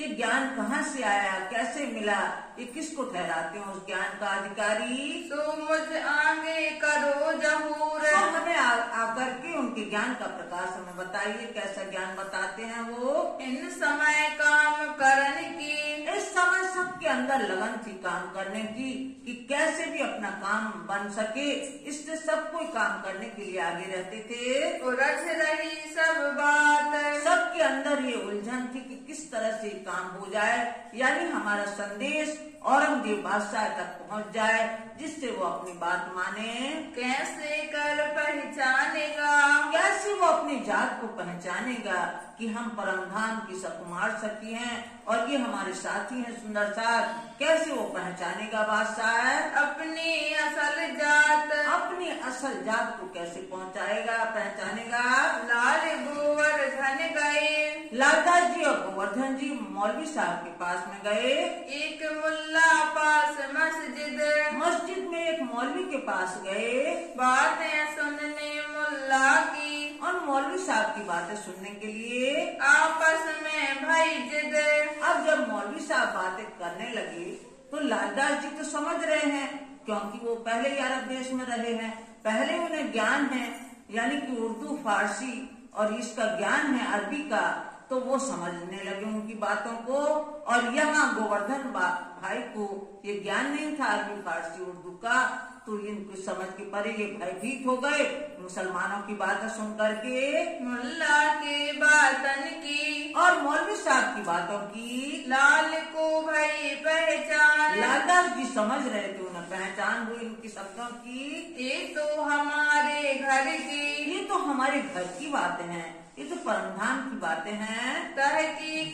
ये ज्ञान कहाँ से आया, कैसे मिला, ये किसको ठहराते हैं उस ज्ञान का अधिकारी? सो मुझ आगे करो जहूर। तो हमें आकर के उनके ज्ञान का प्रकाश हमें बताइए, कैसा ज्ञान बताते हैं वो? इन समय काम करने की, इस समय सबके अंदर लगन थी काम करने की कि कैसे भी अपना काम बन सके, इसलिए सब कोई काम करने के लिए आगे रहते थे। उलझ रही सब बात, सबके अंदर ये उलझन थी कि किस तरह से काम हो जाए, यानी हमारा संदेश औरंगजेब बादशाह तक पहुंच जाए, जिससे वो अपनी बात माने। कैसे कर पहचानेगा, कैसे वो अपनी जात को पहचानेगा कि हम परम धाम की सकुमार सखी हैं और ये हमारे साथी हैं सुंदर साथ, कैसे वो पहचानेगा बादशाह? अपनी असल जात, अपनी असल जात को कैसे पहुंचाएगा, पहचानेगा? लाल गोवर्धन गए, लालदास जी और गोवर्धन जी मौलवी साहब के पास में गए। एक मुल्ला पास मस्जिद, मस्जिद में एक मौलवी के पास गए। बातें सुनने मुल्ला की, और मौलवी साहब की बातें सुनने के लिए आपस में भाई जिद। अब जब मौलवी साहब बातें करने लगे तो लालदास जी तो समझ रहे हैं, क्योंकि वो पहले ही अरब देश में रहे हैं, पहले उन्हें ज्ञान है, यानी कि उर्दू फारसी और इसका ज्ञान है अरबी का, तो वो समझने लगे उनकी बातों को। और यहाँ गोवर्धन भाई को ये ज्ञान नहीं था अरबी फारसी उर्दू का, तो इनको समझ के परे ये भयभीत हो गए मुसलमानों की बातें सुन करके, मुल्ला के बातन की और मौलवी साहब की बातों की। लाल को भाई पहचान, लालदास जी समझ रहे थे, उन्हें पहचान हुई उनकी शब्दों की। ये तो हमारे घर की, ये तो हमारे घर की बातें हैं, ये तो परमधाम की बातें हैं। तहकीक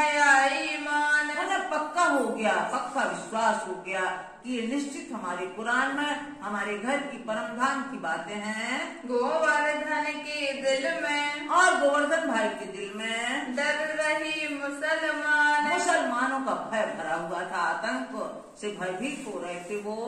भयाई मान, उन्हें पक्का हो गया, पक्का विश्वास हो गया कि ये निश्चित हमारे कुरान में हमारे घर की परमधाम की बातें हैं। गोवर्धन के दिल में, और गोवर्धन भाई के दिल में डर रही मुसलमान, मुसलमानों का भय भरा हुआ था, आतंक से भयभीत हो रहे थे वो।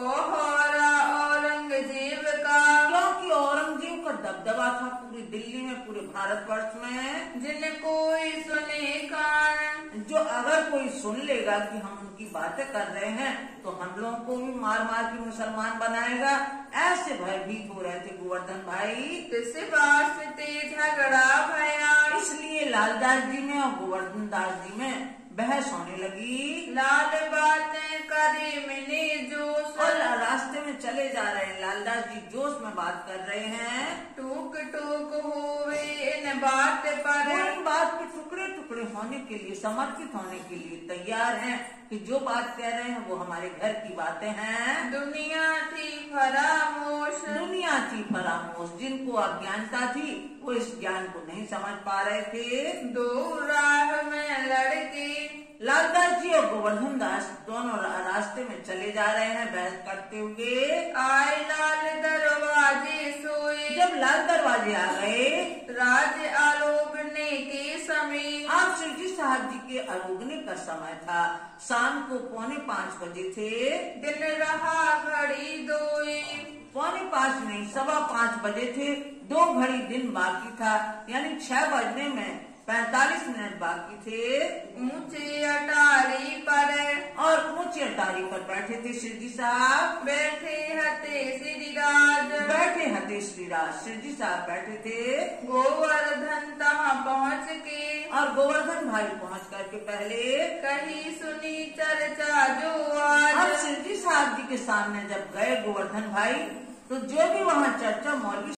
कोहरा औरंगजेब का, क्योंकि औरंगजेब का दबदबा था पूरी दिल्ली में, पूरे भारतवर्ष में। जिन कोई सुने कान, जो अगर कोई सुन लेगा कि हम उनकी बातें कर रहे हैं तो हम लोगों को भी मार मार के मुसलमान बनाएगा, ऐसे भयभीत हो रहे थे गोवर्धन भाई। किस वास्ते झगड़ा भया, इसलिए लालदास जी में और गोवर्धन दास जी में बहस होने लगी। लाल बातें करे मिने जोश, और रास्ते में चले जा रहे हैं, लालदास जी जोश में बात कर रहे हैं। टूक टूक होवे इन बात पर, वो इन बात पे टुकड़े टुकड़े होने के लिए, समर्पित होने के लिए तैयार हैं कि जो बात कह रहे हैं वो हमारे घर की बातें हैं। दुनिया थी फरामोश, दुनिया थी फरामोश, जिनको अज्ञानता थी वो इस ज्ञान को नहीं समझ पा रहे थे। दो राह में लड़के, लालदास जी और गोवर्धन दास दोनों रास्ते में चले जा रहे हैं बहस करते हुए। आए लाल दरवाजे सोए, जब लाल दरवाजे आ गए, राज आलोकने के समय, आप शिव जी साहब जी के आरोगने का समय था, शाम को पौने पाँच बजे थे। दिन रहा घड़ी दोई, पौने पाँच नहीं, सवा पाँच बजे थे, दो घड़ी दिन बाकी था, यानी छह बजने में पैंतालीस मिनट बाकी थे। ऊंचे अटारी पर, और ऊंची अटारी पर बैठे थे शिव जी साहब, बैठे हते श्री राज, बैठे हते श्री राज, शिव जी साहब बैठे थे। गोवर्धन तहाँ पहुँच के, और गोवर्धन भाई पहुंच करके पहले कहीं सुनी चर्चा जो आज, अब शिव जी साहब जी के सामने जब गए गोवर्धन भाई, तो जो भी वहाँ चर्चा मौलवी